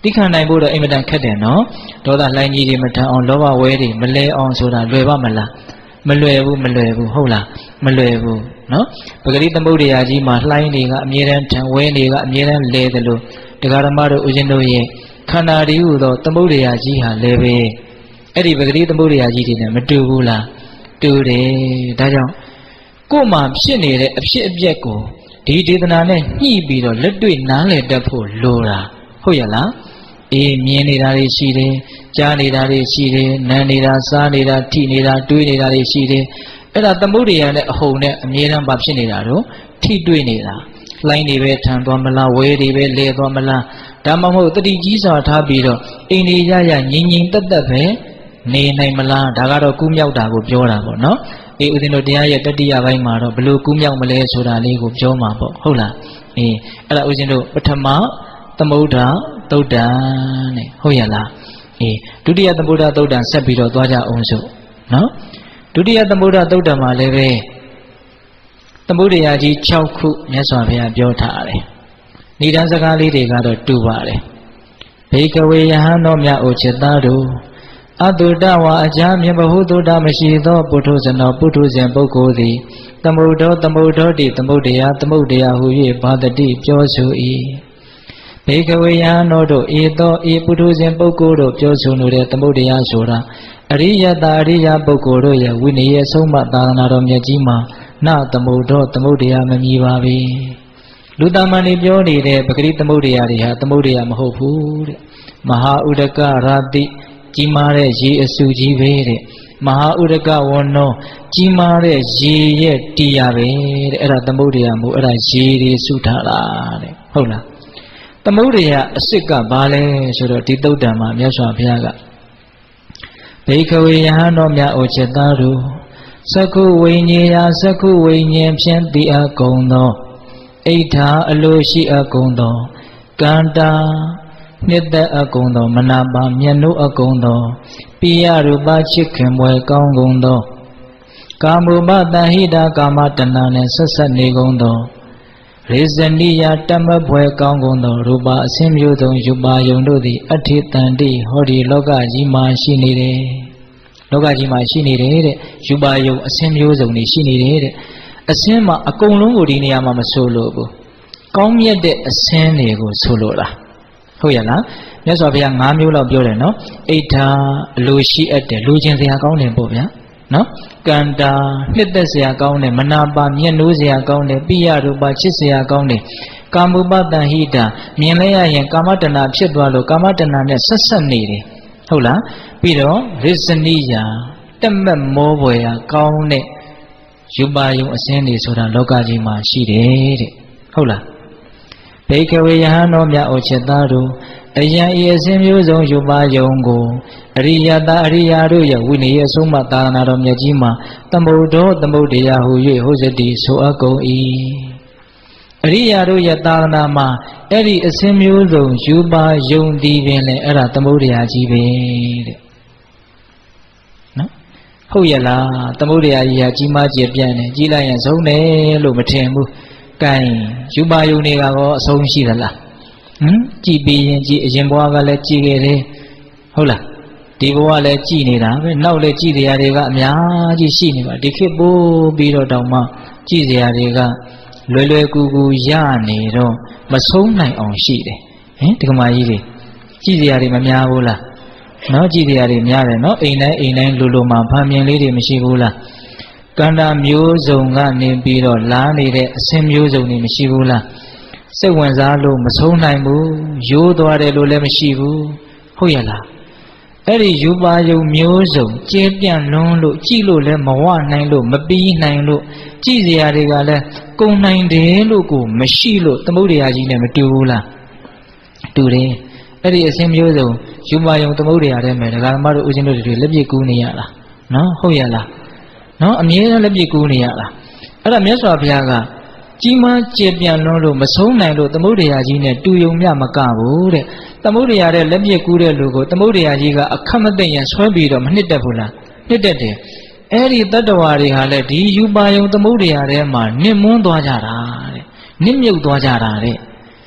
တိခဏနိုင်ဖို့တော့အင်မတန်ခက်တယ်နော်ဒေါသလှိုင်းကြီးတွေမထအောင်လောဘဝဲတွေမလဲအောင်ဆိုတာလွယ်ပါမလားမလွယ်ဘူးဟုတ်လားမလွယ်ဘူးနော်ပဂရိသမုဒ္ဒရာကြီးမှာလှိုင်းတွေကအမြဲတမ်းထံဝဲတွေကအမြဲတမ်းလဲတယ်လို့တရားဓမ္မတို့ဦးဇင်းတို့ရဲ့ခန္ဓာတည်းဟူသောသမုဒ္ဒရာကြီးဟာလည်းပဲအဲ့ဒီပဂရိသမုဒ္ဒရာကြီးတွေနဲ့မတူဘူးလားတူတယ်ဒါကြောင့်ကိုယ်မှာဖြစ်နေတဲ့အဖြစ်အပျက်ကိုဒီဒေသနာနဲ့ညှိပြီးတော့လက်တွေ့နားလည်တတ်ဖို့လိုတာဟုတ်ရလားအေးမြင်နေတာတွေရှိတယ်ကြားနေတာတွေရှိတယ်နားနေတာစားနေတာထိနေတာတွေးနေတာတွေရှိတယ်အဲ့ဒါသမုဒ္ဒရာနဲ့အဟုန်နဲ့အမြဲတမ်းပါဖြစ်နေတာတော့ထိတွေ့နေတာလှိုင်းတွေပဲထန်သွားမလားဝဲတွေပဲလဲသွားမလားဒါမှမဟုတ်တတိကြီးစွာထားပြီးတော့အိမ်တွေရရငြိမ်ငြိမ်သက်သက်ပဲနေနိုင်မလားဒါကတော့ကူးမြောက်တာကိုပြောတာပေါ့နော်အေးဦးဇင်းတို့တရားရဲ့တတိယပိုင်းမှာတော့ဘလို့ကူးမြောက်မလဲဆိုတာလေးကိုပြောမှာပေါ့ဟုတ်လားအေးအဲ့ဒါဦးဇင်းတို့ပထမသမုဒ္ဒသုတ်တံတဲ့ဟုတ်ရလားအေးဒုတိယသမုဒ္ဒသုတ်တံဆက်ပြီးတော့သွားကြအောင်စို့နော်ဒုတိယသမုဒ္ဒသုတ်တံမှာလည်းပဲသမုဒ္ဒရာကြီး6ခုမြတ်စွာဘုရားပြောထားတယ်ဏိဒံစကားလေးတွေကတော့တူပါတယ်ဘေကဝေယဟန်တော်မြတ်အိုจิตသားတို့အတုတဝါအကြမြင်ဘဟုတုတမရှိသောပုထုဇဏောပုထုဇဉ်ပုဂ္ဂိုလ်သည်သမုဒ္ဒောတိသမုဒ္ဒရာဟူ၍ဘာတတိပြောဆို၏ဘေကဝေယဟန်တော်တို့ဧသောဧပုထုဇဉ်ပုဂ္ဂိုလ်တို့ပြောဆိုနေတဲ့သမုဒ္ဒရာဆိုတာအရိယတအရိယပုဂ္ဂိုလ်တို့ရဲ့ဝိနည်းရဲ့ဆုံးမသာသနာတော်မြတ်ကြီးမှာနသမုဒ္ဒောသမုဒ္ဒရာမမြည်ပါပေလူတမန်တွေပြောနေတဲ့ပဂရိသမုဒ္ဒရာတွေဟာသမုဒ္ဒရာမဟုတ်ဘူးတဲ့မဟာဥဒကရာတိကြီးမားတဲ့ရေအစုကြီးပဲတဲ့မဟာဥဒကဝဏ္ဏကြီးမားတဲ့ရေရဲ့တရားပဲတဲ့အဲ့ဒါသမုဒ္ဒရာမို့အဲ့ဒါရေတွေစုထားတာတဲ့ဟုတ်လားသမုဒ္ဒရာအစ်စ်ကဘာလဲဆိုတော့ဒီသုတ်တံမှာမြတ်စွာဘုရားကဘေခဝေယဟန်တော်မြတ်အိုจิตသားတို့သက္ခုဝိညာယသက္ခုဝိညာဉ်ဖြင့်သိအပ်ကုန်သောအိဋ္ဌာအလိုရှိအပ်ကုန်သောကန္တာနှစ်သက်အပ်ကုန်သောမနာပါမျက်နှုတ်အပ်ကုန်သောပိယရူပချစ်ခင်ပွဲကောင်းကုန်သောကာမုပတဟိတာကာမတဏ္ဍနှင့်ဆက်ဆက်နေကုန်သောရေဇဏိယတမပွဲကောင်းကုန်သောရူပအစင်းမျိုးစုံယူပါယုံတို့သည်အဋ္ဌိတန္တိဟောဒီလောကကြီးမှာရှိနေတယ်လောကကြီးမှာရှိနေတယ်တဲ့ယူပါယုံအစင်းမျိုးစုံတွေရှိနေတယ်တဲ့အစင်းမှာအကုန်လုံးကိုဒီနေရာမှာမဆိုလို့ဘူးကောင်းမြတ်တဲ့အစင်းတွေကိုဆိုလိုတာဟုတ်ရလားမြတ်စွာဘုရား5မျိုးလောက်ပြောတယ်နော်အိဋ္ဌာအလိုရှိအပ်တယ်လူချင်းစရာကောင်းတယ်ပေါ့ဗျာနော်ကန္တာနှစ်သက်စရာကောင်းတယ်မနာပါမျက်နှိုးစရာကောင်းတယ်ပိယရူပချစ်စရာကောင်းတယ်ကာမုပတဟိတာမြင်လဲရရင်ကာမတဏဖြစ်သွားလို့ကာမတဏနဲ့ဆက်ဆက်နေတယ်ဟုတ်လားပြီးတော့ရိဇဏိယတက်မက်မောပွဲရာကောင်းတဲ့ယူပါယုံအစင်းတွေဆိုတာလောကကြီးမှာရှိတယ်တဲ့ဟုတ်လားဘေကဝေယဟန်တော်မြတ်အိုจิตသားတို့အယံဤအစင်းမျိုးစုံယူပါယုံကိုအရိယတအရိယာတို့ရဲ့ဝိနည်းရဲ့ဆုံးမသာသနာတော်မြတ်ကြီးမှာသမုဒ္ဒောသမုဒ္ဒရာဟူ၍ဟောစတိဆိုအပ်ကုန်၏အရိယာတို့ရဲ့သာသနာမှာအဲ့ဒီအစင်းမျိုးစုံယူပါယုံသည်ပင်လည်းအဲ့ဒါသမုဒ္ဒရာကြီးပဲတဲ့နော်ဟုတ်ရလားသမုဒ္ဒရာကြီးဟာကြီးမားကျယ်ပြန့်တယ်ကြီးလိုက်ရင်ဆုံးတယ်လို့မထင်ဘူးကဲယူပါယုံတွေကတော့အဆုံးရှိသလားကြည်ပြီးရင်ကြည်အရင်ဘဝကလည်းကြည်ခဲ့တယ်ဟုတ်လားဒီဘဝလည်းကြည်နေတာပဲနောက်လည်းကြည်တရားတွေကအများကြီးရှိနေပါဒီခေတ်ပို့ပြီးတော့တောင်မှကြည်တရားတွေကလွယ်လွယ်ကူကူရနေတော့မဆုံးနိုင်အောင်ရှိတယ်ဒီကမာကြီးတွေကြည်တရားတွေမများဘူးလားနော်ကြည်တရားတွေများတယ်နော်အိမ်တိုင်းလူလူမှာဖန်မြင်လေးတွေမရှိဘူးလားကန္တာမျိုးစုံကနေပြီးတော့လာနေတဲ့အစင်းမျိုးစုံတွေမရှိဘူးလားစိတ်ဝင်စားလို့မဆုံးနိုင်ဘူးရိုးသွားတယ်လို့လည်းမရှိဘူးဟုတ်ရလားအဲ့ဒီယူပါယုံမျိုးစုံကျဲပြန့်လွန်းလို့ကြည့်လို့လည်းမဝနိုင်လို့မပြီးနိုင်လို့ကြည့်စရာတွေကလည်းကုန်နိုင်တယ်လို့ကိုမရှိလို့သမုဒ္ဒရာကြီးနဲ့မတူဘူးလားတူတယ်အဲ့ဒီအစင်းမျိုးစုံယူပါယုံသမုဒ္ဒရာထဲမှာဒကာမတို့ဦးဇင်းတို့တွေလက်ပြကူးနေရလားနော်ဟုတ်ရလားနော်အမြဲတမ်းလက်ပြကူးနေရလားအဲ့ဒါမြတ်စွာဘုရားကကြီးမားကျယ်ပြန့်လွန်းလို့မဆုံးနိုင်လို့သမုဒ္ဒရာကြီးနဲ့တူယုံမြမကဘူးတဲ့သမုဒ္ဒရာတဲ့လက်ပြကူးတဲ့လူကိုသမုဒ္ဒရာကြီးကအခက်မသိရင်ဆွဲပြီးတော့မနှစ်တက်ဘူးလားနှစ်တက်တယ်အဲ့ဒီတတ္တဝါတွေဟာလည်းဒီယူပါယုံသမုဒ္ဒရာထဲမှာနစ်မွန်းသွားကြတာတဲ့နစ်မြုပ်သွားကြတာတဲ့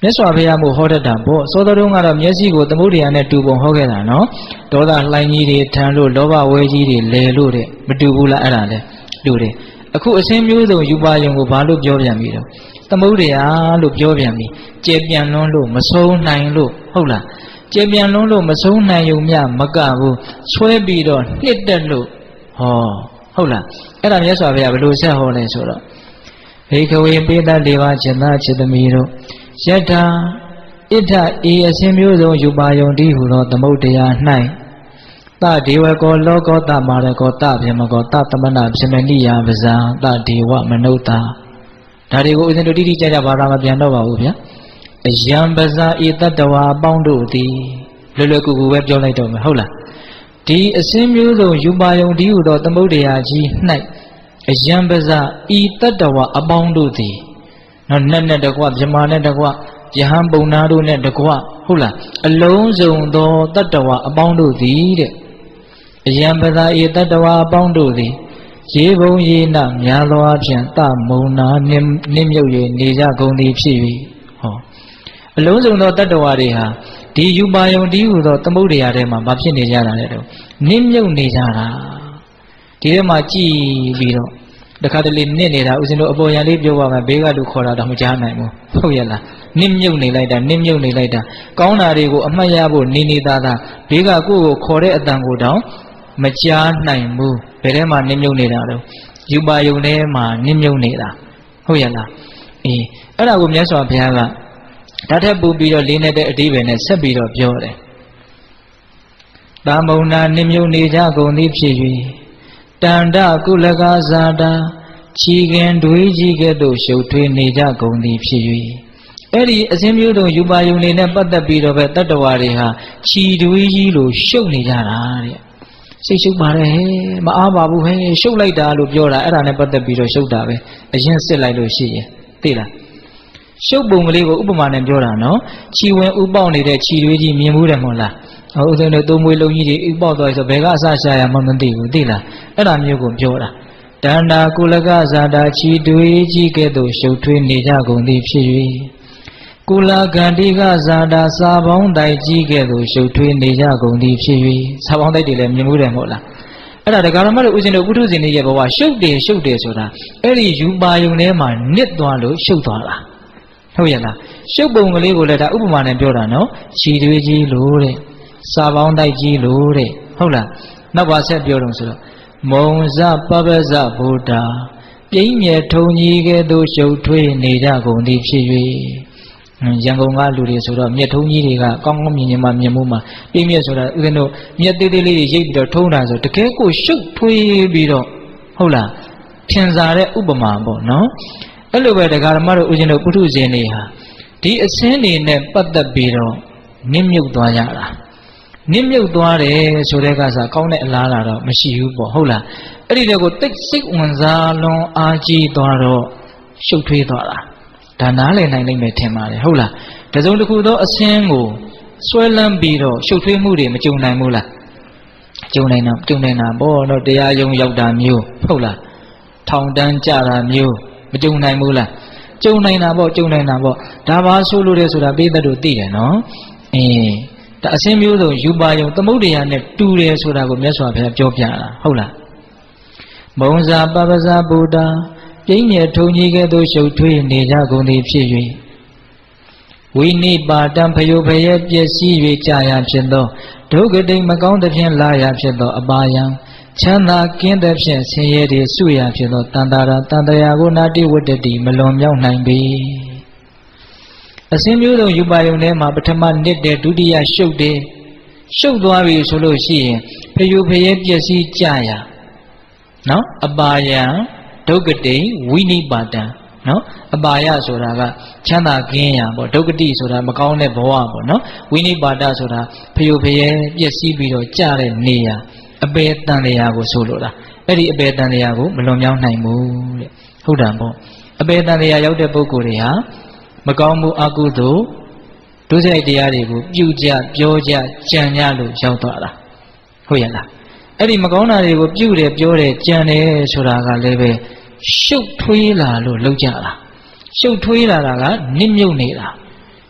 မြတ်စွာဘုရားမို့ဟောတတ်တာပေါ့စောတော်တုန်းကတော့မျက်စိကိုသမုဒ္ဒရာနဲ့တူပုံဟောခဲ့တာနော်ဒေါသလှိုင်းကြီးတွေထန်လို့လောဘဝဲကြီးတွေလဲလို့တဲ့မတူဘူးလားအဲ့ဒါလဲတူတယ်အခုအစင်းမျိုးစုံယူပါယုံကိုဘာလို့ပြောပြန်ပြီတော့သမုဒ္ဒရာလို့ပြောပြန်ပြီကျေပြန်လွန်းလို့မဆုံးနိုင်လို့ဟုတ်လားကျေပြန်လွန်းလို့မဆုံးနိုင်ုံမြမကဘူးဆွဲပြီးတော့နှစ်တက်လို့ဟောဟုတ်လားအဲ့ဒါမြတ်စွာဘုရားဘယ်လိုဆက်ဟောလဲဆိုတော့ဘေခဝေပိတ၄ပါးจิตသားจิตသမီးတို့ယထာဣထဤအစင်းမျိုးစုံယူပါယုံတိဟုသောသမုဒ္ဒရာ၌တဒေဝကောလောကောတမာရကောတဗြဟ္မကောတသမဏဗြဟ္မဏိယပဇာတဒေဝမနုဿာဒါတွေကိုဦးဇင်းတို့တိတိကျကျဘာသာမပြန်တော့ပါဘူးဗျာအယံပဇာဤတတ္တဝါအပေါင်းတို့သည်လွယ်လွယ်ကူကူပဲပြောလိုက်တော့မယ်ဟုတ်လားဒီအစင်းမျိုးစုံယူပါယုံတိဟုသောသမုဒ္ဒရာကြီး၌အယံပဇာဤတတ္တဝါအပေါင်းတို့သည်နော်နဲ့တကွဗြဟ္မာနဲ့တကွယဟန်ပုံနာတို့နဲ့တကွဟုတ်လားအလုံးစုံသောတတ္တဝါအပေါင်းတို့သည်တဲ့အယံပဇာဤတတ္တဝါအပေါင်းတို့သည်ရေဘုံရေနများသောအဖြင့်တမုံနာနှင်းမြုပ်၍နေကြကုန်သည်ဖြစ်၍ဟောအလုံးစုံသောတတ္တဝါတွေဟာဒီယူပါယုံတည်းဟူသောသမုဒ္ဒရာထဲမှာဘာဖြစ်နေကြတာလဲတော့နှင်းမြုပ်နေကြတာဒီထဲမှာကြည်ပြီးတော့တခါတလေနစ်နေတာဦးဇင်းတို့အပေါ်ရန်လေးပြောပါမယ်ဘေးကလူခေါ်တာတော့မကြားနိုင်ဘူးဟုတ်ရဲ့လားနစ်မြုပ်နေလိုက်တာနစ်မြုပ်နေလိုက်တာကောင်းတာတွေကိုအမှတ်ရဖို့နေသားသားဘေးကကိုယ့်ကိုခေါ်တဲ့အတန်ကိုတောင်မကြားနိုင်ဘူးဘယ်ထဲမှာနစ်မြုပ်နေတာတော့ယူပါယုံထဲမှာနစ်မြုပ်နေတာဟုတ်ရဲ့လားအေးအဲ့ဒါကိုမြတ်စွာဘုရားကဓာတ်ထက်ပူပြီးတော့လေးနဲ့တဲ့အဓိပ္ပာယ်နဲ့ဆက်ပြီးတော့ပြောတယ်တာမုံနာနစ်မြုပ်နေကြကုန်သည်ဖြစ်၍တန္တကုလကဇာတာခြီခင်တွေးကြီးကဲ့သို့ရှုပ်ထွေးနေကြကုန်သည်ဖြစ်၍အဲ့ဒီအစင်းမျိုးတုံယူပါယုံနေနဲ့ပတ်သက်ပြီးတော့ပဲတတ္တဝါတွေဟာခြီတွေးကြီးလို့ရှုပ်နေကြတာတဲ့စိတ်ရှုပ်ပါတယ်ဟဲ့မအားပါဘူးဟဲ့ရှုပ်လိုက်တာလို့ပြောတာအဲ့ဒါနဲ့ပတ်သက်ပြီးတော့ရှုပ်တာပဲအရင်စစ်လိုက်လို့ရှိရင်သိလားရှုပ်ပုံကလေးကိုဥပမာနဲ့ပြောတာနော်ခြီဝင်ဥပေါက်နေတဲ့ခြီတွေးကြီးမြင်မှုတယ်မဟုတ်လားဟုတ်တယ်တို့သုံးမွေးလုံးကြီးတွေဥပေါက်သွားဆိုဘယ်ကအစရှာရမှမသိဘူးသိလားအဲ့ဒါမျိုးကိုပြောတာတဏ္ဍာကုလကဇာတာခြီတွေးကြီးကဲ့သို့ရှုပ်ထွေးနေကြကုန်သည်ဖြစ်၍ကုလကန္တိကဇာတာစာပေါင်းတိုက်ကြီးကဲ့သို့ရှုပ်ထွေးနေကြကုန်သည်ဖြစ်၍စာပေါင်းတိုက်တွေလည်းမြင်မှုတယ်မဟုတ်လားအဲ့ဒါဒကာရမတို့ဦးဇင်းတို့ပုထုဇဉ်တွေရဲ့ဘဝရှုပ်တယ်ဆိုတာအဲ့ဒီယူပါယုံထဲမှာနစ်သွားလို့ရှုပ်သွားတာဟုတ်ရဲ့လားရှုပ်ပုံကလေးကိုလည်းဒါဥပမာနဲ့ပြောတာနော်ခြီတွေးကြီးလို့တဲ့စာပေါင်းတိုက်ကြီးလို့တဲ့ဟုတ်လားနောက်ပါဆက်ပြောတော့ဆိုတော့မုံဇပပဇဗုဒ္ဓပြိမြဲထုံကြီးကဲ့သို့ရှုပ်ထွေးနေကြကုန်သည်ဖြစ်၍ရန်ကုန်ကလူတွေဆိုတော့မြက်ထုံကြီးတွေကကောင်းကောင်းမြင်မြင်မှမြင်မှုမှာပြိမြဲဆိုတာဦးဇင်းတို့မြက်သေးသေးလေးတွေရိပ်ပြီးတော့ထုံးတာဆိုတကယ်ကိုရှုပ်ထွေးပြီးတော့ဟုတ်လားထင်သာတဲ့ဥပမာပေါ့နော်အဲ့လိုပဲတရားဓမ္မတို့ဦးဇင်းတို့ပုထုဇဉ်တွေဟာဒီအစင်းတွေနဲ့ပတ်သက်ပြီးတော့နစ်မြုပ်သွားကြတာနစ်မြုပ်သွားတယ်ဆိုတဲ့ကစားကောင်းတဲ့အလားလာတော့မရှိဘူးပေါ့ဟုတ်လားအဲ့ဒီတွေကိုတိတ်စိတ်ဝင်စားလွန်အားကြီးသွားတော့ရှုပ်ထွေးသွားတာဒါနားလည်နိုင်လိမ့်မယ်ထင်ပါတယ်ဟုတ်လားတစုံတစ်ခုသောအစင်းကိုဆွဲလန်းပြီးတော့ရှုပ်ထွေးမှုတွေမကြုံနိုင်ဘူးလားကြုံနိုင်တာပေါ့တော့တရားယုံရောက်တာမျိုးဟုတ်လားထောင်တန်းကြတာမျိုးမကြုံနိုင်ဘူးလားကြုံနိုင်တာပေါ့ဒါပါဆိုလို့ရဲဆိုတာပိဿတ်တို့သိတယ်နော်ဒါအစင်းမျိုးစုံယူပါယုံသမုဒ္ဒရာနဲ့တူတယ်ဆိုတာကိုမြတ်စွာဘုရားပြောပြတာဟုတ်လားမုံဇာပပဇာဗုဒ္ဓပြိမြဲထုံကြီးကဲ့သို့ရှုပ်ထွေးနေကြကုန်သည်ဖြစ်၍ဝိနိပါတံဖယုဖယပျက်စီး၍ကြာရဖြစ်သောဒုက္ခတိမကောင်းသဖြင့်လာရဖြစ်သောအပါယံချမ်းသာကင်းသဖြင့်ဆင်းရဲတွေစုရဖြစ်သောတန်တာရာတန်တရာကိုနာတိဝတ္တတိမလွန်မြောက်နိုင်ပေအစင်းမျိုးစုံယူပါယုံထဲမှာပထမနစ်တယ်ဒုတိယရှုပ်တယ်ရှုပ်သွားပြီဆိုလို့ရှိရင်ဖယုဖယပျက်စီးကြရနော်အပါယံဒုက္ခတိဝိနိပါတံနော်အပါယဆိုတာကချမ်းသာကင်းရာပေါ့ဒုက္ခတိဆိုတာမကောင်းတဲ့ဘဝပေါ့နော်ဝိနိပါဒဆိုတာဖယုဖယပျက်စီးပြီးတော့ကြတဲ့နေရာအပေတန်တရားကိုဆိုလိုတာအဲ့ဒီအပေတန်တရားကိုမလွန်မြောက်နိုင်ဘူးတဲ့ဟုတ်တယ်ပေါ့အပေတန်တရားရောက်တဲ့ပုဂ္ဂိုလ်တွေဟာမကောင်းမှုအကုသိုလ်ဒုစရိုက်တရားတွေကိုပြုကြပြောကြကြံကြလို့ရောက်သွားတာဟုတ်ရဲ့လားအဲ့ဒီမကောင်းတာတွေကိုပြုတယ်ပြောတယ်ကြံတယ်ဆိုတာကလည်းပဲရှုပ်ထွေးလာလို့လောက်ကြတာရှုပ်ထွေးလာတာကနစ်မြုပ်နေတာ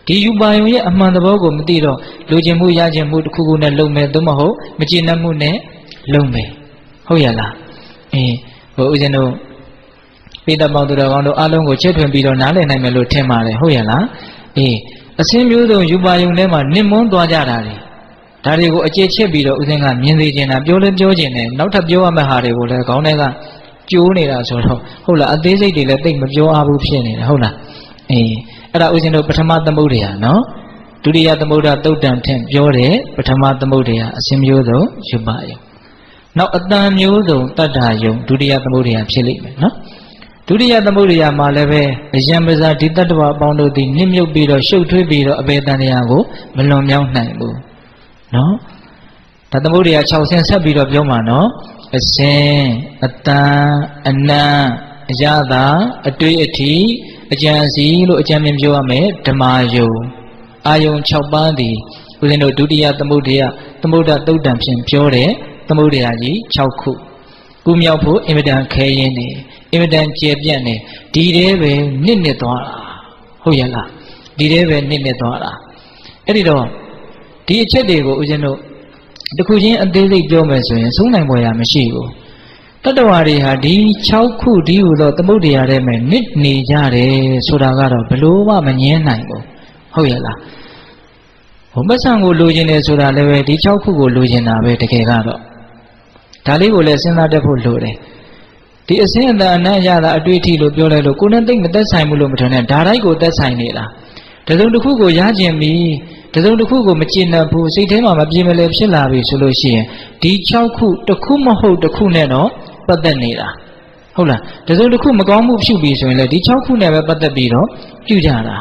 ဒီယူပါယုံရဲ့အမှန်သဘောကိုမသိတော့လူကျင်မှုရကျင်မှုတစ်ခုခုနဲ့လုံမယ်သို့မဟုတ်မကျေနပ်မှုနဲ့လုံမယ်ဟုတ်ရလားဟိုဦးဇင်းတို့ပိဋကပေါင်းသူတော်ကောင်းတို့အားလုံးကိုချဲ့ထွင်ပြီးတော့နားလည်နိုင်မယ်လို့ထင်ပါတယ်ဟုတ်ရလားအစင်းမျိုးစုံယူပါယုံထဲမှာနစ်မွန်းသွားကြတာလေဒါတွေကိုအကျေချစ်ပြီးတော့ဦးဇင်းကမြင်သိချင်တာပြောလဲပြောချင်တယ်နောက်ထပ်ပြောရမယ့်ဟာတွေကိုလည်းခေါင်းထဲကကျိုးနေတာဆိုတော့ဟုတ်လားအသေးစိတ်တွေလည်းသိမပြောအားဘူးဖြစ်နေတယ်ဟုတ်လားအဲ့ဒါဦးဇင်းတို့ပထမသမုဒ္ဒရာနော်ဒုတိယသမုဒ္ဒသုတ်တံထင်ပြောတယ်ပထမသမုဒ္ဒရာအစင်းမျိုးစုံယူပါယုံနောက်အတန်မျိုးစုံတတ္ထာယုံဒုတိယသမုဒ္ဒရာဖြစ်လိမ့်မယ်နော်ဒုတိယသမုဒ္ဒရာမှာလည်းပဲအယံပဇာဒီတတ္တဝအပေါင်းတို့သည်နစ်မြုပ်ပြီးတော့ရှုပ်ထွေးပြီးတော့အပေတန်တရားကိုမလွန်မြောက်နိုင်ဘူးနော်ဒါသမုဒ္ဒရာ6ဆင်းဆက်ပြီးတော့ပြောမှာနော်အစင်းအတန်အနံအရသာအတွေ့အထိအကြံစီလို့အကြံမြင်ပြောရမယ်ဓမ္မယုံအာယုံ6ပါးသည်ဦးဇင်းတို့ဒုတိယသမုဒ္ဒရာသမုဒ္ဒသုတ်တံဖြင့်ပြောတယ်သမုဒ္ဒရာကြီး6ခုကုမြောက်ဖို့အင်မတန်ခဲရင်းနေအင်မတန်ကျေပြန့်နေဒီတဲပဲနှစ်သွားတာဟုတ်ရလားဒီတဲပဲနှစ်သွားတာအဲ့ဒီတော့ဒီအချက်တွေကိုဦးဇင်းတို့တခုချင်းအသေးစိတ်ပြောမယ်ဆိုရင်ဆုံးနိုင်ပေါ်ရမရှိဘူးတတ္တဝါတွေဟာဒီ6ခုဒီဟူသောသမုဒ္ဒရာထဲမှာနစ်နေကြတယ်ဆိုတာကတော့ဘလို့မှမငြင်းနိုင်ဘူးဟုတ်ရလားဟိုမဆန်ကိုလိုချင်တယ်ဆိုတာလည်းပဲဒီ6ခုကိုလိုချင်တာပဲတကယ်ကတော့ဒါလေးကိုလည်းစဉ်းစားတတ်ဖို့လိုတယ်ဒီအစင်းအတန်အနံ့ရတာအတွေ့အထိလို့ပြောလိုက်လို့ကိုယ်နဲ့သိမသက်ဆိုင်ဘူးလို့မထင်နဲ့ဒါတိုင်းကိုသက်ဆိုင်နေတာတစုံတစ်ခုကိုရကျင်ပြီးတစုံတစ်ခုကိုမကျေနပ်ဘူးစိတ်ထဲမှာမပြေမလည်ဖြစ်လာပြီဆိုလို့ရှိရင်ဒီ6ခုတစ်ခုမဟုတ်တစ်ခုနဲ့တော့ပတ်သက်နေတာဟုတ်လားတစုံတစ်ခုမကောင်းမှုဖြစ်ပြီဆိုရင်လည်းဒီ6ခုနဲ့ပဲပတ်သက်ပြီးတော့ပြုကြတာ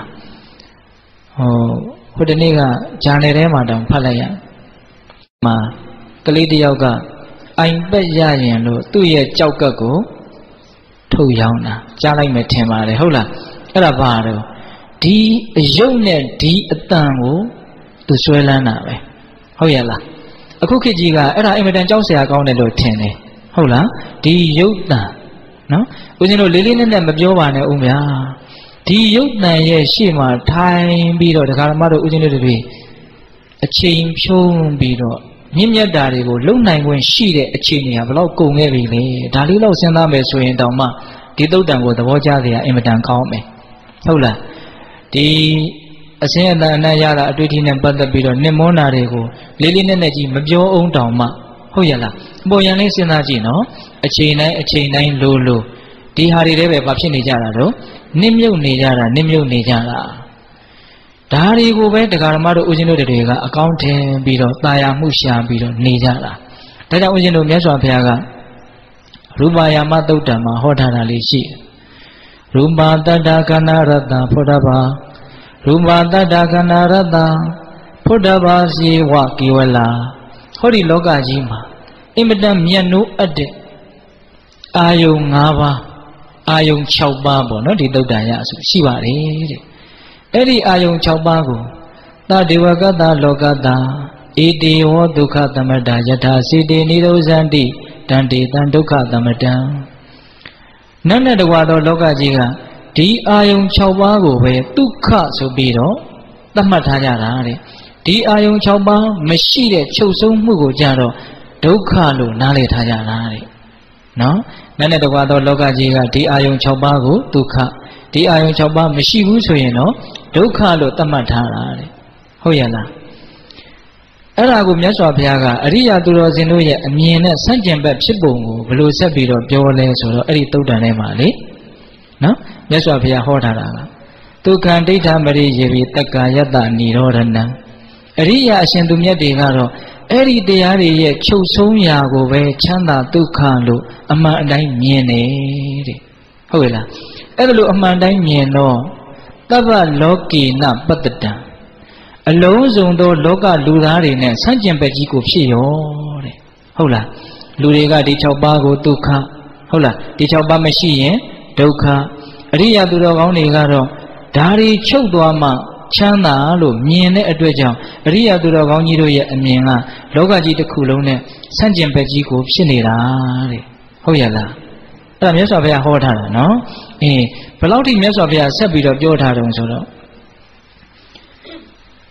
ဟိုတနေ့ကဂျာနယ်ထဲမှာတောင်ဖတ်လိုက်ရမှာကလေးတစ်ယောက်ကအိုင်ပက်ရရင်လို့သူ့ရဲ့ကြောက်ကပ်ကိုထုတ်ရောင်းတာကြားလိုက်မယ်ထင်ပါတယ်ဟုတ်လားအဲ့ဒါဘာတော့ဒီအယုတ်နဲ့ဒီအတန်ကိုသူဆွဲလန်းတာပဲဟုတ်ရဲ့လားအခုခေတ်ကြီးကအဲ့ဒါအင်မတန်ကြောက်စရာကောင်းတယ်လို့ထင်တယ်ဟုတ်လားဒီယုတ်တန်နော်ဦးဇင်းတို့လေးလေးနက်နက်မပြောပါနဲ့ဦးဗျာဒီယုတ်တန်ရဲ့ရှေ့မှာထိုင်ပြီးတော့ဒကာဓမ္မတို့ဦးဇင်းတို့တွေအချိန်ဖြုံးပြီးတော့မြင့်မြတ်တာတွေကိုလုံနိုင်ခွင့်ရှိတဲ့အခြေအနေဟာဘယ်လောက်ကုန်ခဲ့ပြီလဲဒါလေးတော့စဉ်းစားမယ်ဆိုရင်တောင်မှဒီသုတ်တံကိုသဘောကျစရာအင်မတန်ကောင်းမယ်ဟုတ်လားဒီအစင်းအတန်အနံ့ရတာအတွေ့အထိနဲ့ပတ်သက်ပြီးတော့နစ်မွန်းတာတွေကိုလေးလေးနက်နက်ကြီးမပြောအောင်တောင်မှဟုတ်ရလားအပေါ်ရန်လေးစဉ်းစားကြည့်နော်အချိန်တိုင်းလိုဒီဟာတွေလည်းပဲဘာဖြစ်နေကြတာတော့နစ်မြုပ်နေကြတာဒါတွေကိုပဲတရားဓမ္မတို့ဦးဇင်းတို့တွေကအကောင်းထင်ပြီးတော့တာယာမှုရှာပြီးတော့နေကြတာဒါကြောင့်ဦးဇင်းတို့မြတ်စွာဘုရားကရူပယာမသုတ်တံမှာဟောထားတာလေးရှိရူပတတ္တခန္ဓာရတ္တဖုဒ္ဓဘာရူပတတ္တခန္ဓာရတ္တဖုဒ္ဓဘာစီဝကိဝလာဟောဒီလောကကြီးမှာအင်မတန်မြတ်နိုးအပ်တဲ့အာယုံ5ပါးအာယုံ6ပါးပေါ့နော်ဒီသုတ်တံရဆိုရှိပါတယ်တဲ့အဲ့ဒီအာယုံ6ပါးကိုသဒေဝကတ္တလောကတ္တဣတိဝဒုက္ခသမတ္တယထာစီတေနိရောဇန္တိတန္တေတံဒုက္ခသမတံနတ်နဲ့တကွာသောလောကကြီးကဒီအာယုံ6ပါးကိုပဲဒုက္ခဆိုပြီးတော့သတ်မှတ်ထားကြတာတဲ့ဒီအာယုံ6ပါးမရှိတဲ့ချုပ်ဆုံးမှုကိုကြတော့ဒုက္ခလို့နားလည်ထားကြတာတဲ့နော်နတ်နဲ့တကွာသောလောကကြီးကဒီအာယုံ6ပါးကိုဒုက္ခဒီအာယုံ6ပါးမရှိဘူးဆိုရင်တော့ဒုက္ခလို့သတ်မှတ်ထားတာတဲ့ဟုတ်ရဲ့လားအဲ့ဒါကိုမြတ်စွာဘုရားကအရိယာသူတော်စင်တို့ရဲ့အမြင်နဲ့ဆန့်ကျင်ဘက်ဖြစ်ပုံကိုဘယ်လိုဆက်ပြီးတော့ပြောလဲဆိုတော့အဲ့ဒီသုတ်တံထဲမှာလေနော်မြတ်စွာဘုရားဟောထားတာကဒုက္ခဒိဋ္ဌမရိယေပိတက္ကာယတ္တနိရောဓနံအရိယာအရှင်သူမြတ်တွေကတော့အဲ့ဒီတရားတွေရဲ့ချုပ်ဆုံးရာကိုပဲချမ်းသာဒုက္ခလို့အမှန်အတိုင်းမြင်တယ်တဲ့ဟုတ်ရဲ့လားအဲ့ဒါလို့အမှန်တိုင်းမြင်တော့တဗ္ဗလောကေနပတ္တတံအလုံးစုံသောလောကလူသားတွေနဲ့ဆန့်ကျင်ဘက်ကြီးကိုဖြစ်ရောတဲ့ဟုတ်လားလူတွေကဒီ6ပါးကိုဒုက္ခဟုတ်လားဒီ6ပါးမရှိရင်ဒုက္ခအရိယာသူတော်ကောင်းတွေကတော့ဒါတွေချုပ်သွားမှချမ်းသာလို့မြင်တဲ့အတွက်ကြောင့်အရိယာသူတော်ကောင်းကြီးတို့ရဲ့အမြင်ကလောကကြီးတစ်ခုလုံးနဲ့ဆန့်ကျင်ဘက်ကြီးကိုဖြစ်နေတာတဲ့ဟုတ်ရလားအဲ့ဒါမြတ်စွာဘုရားဟောထားတာနော်ဘယ်လောက်ထိမြတ်စွာဘုရားဆက်ပြီးတော့ပြောထားတုံးဆိုတော့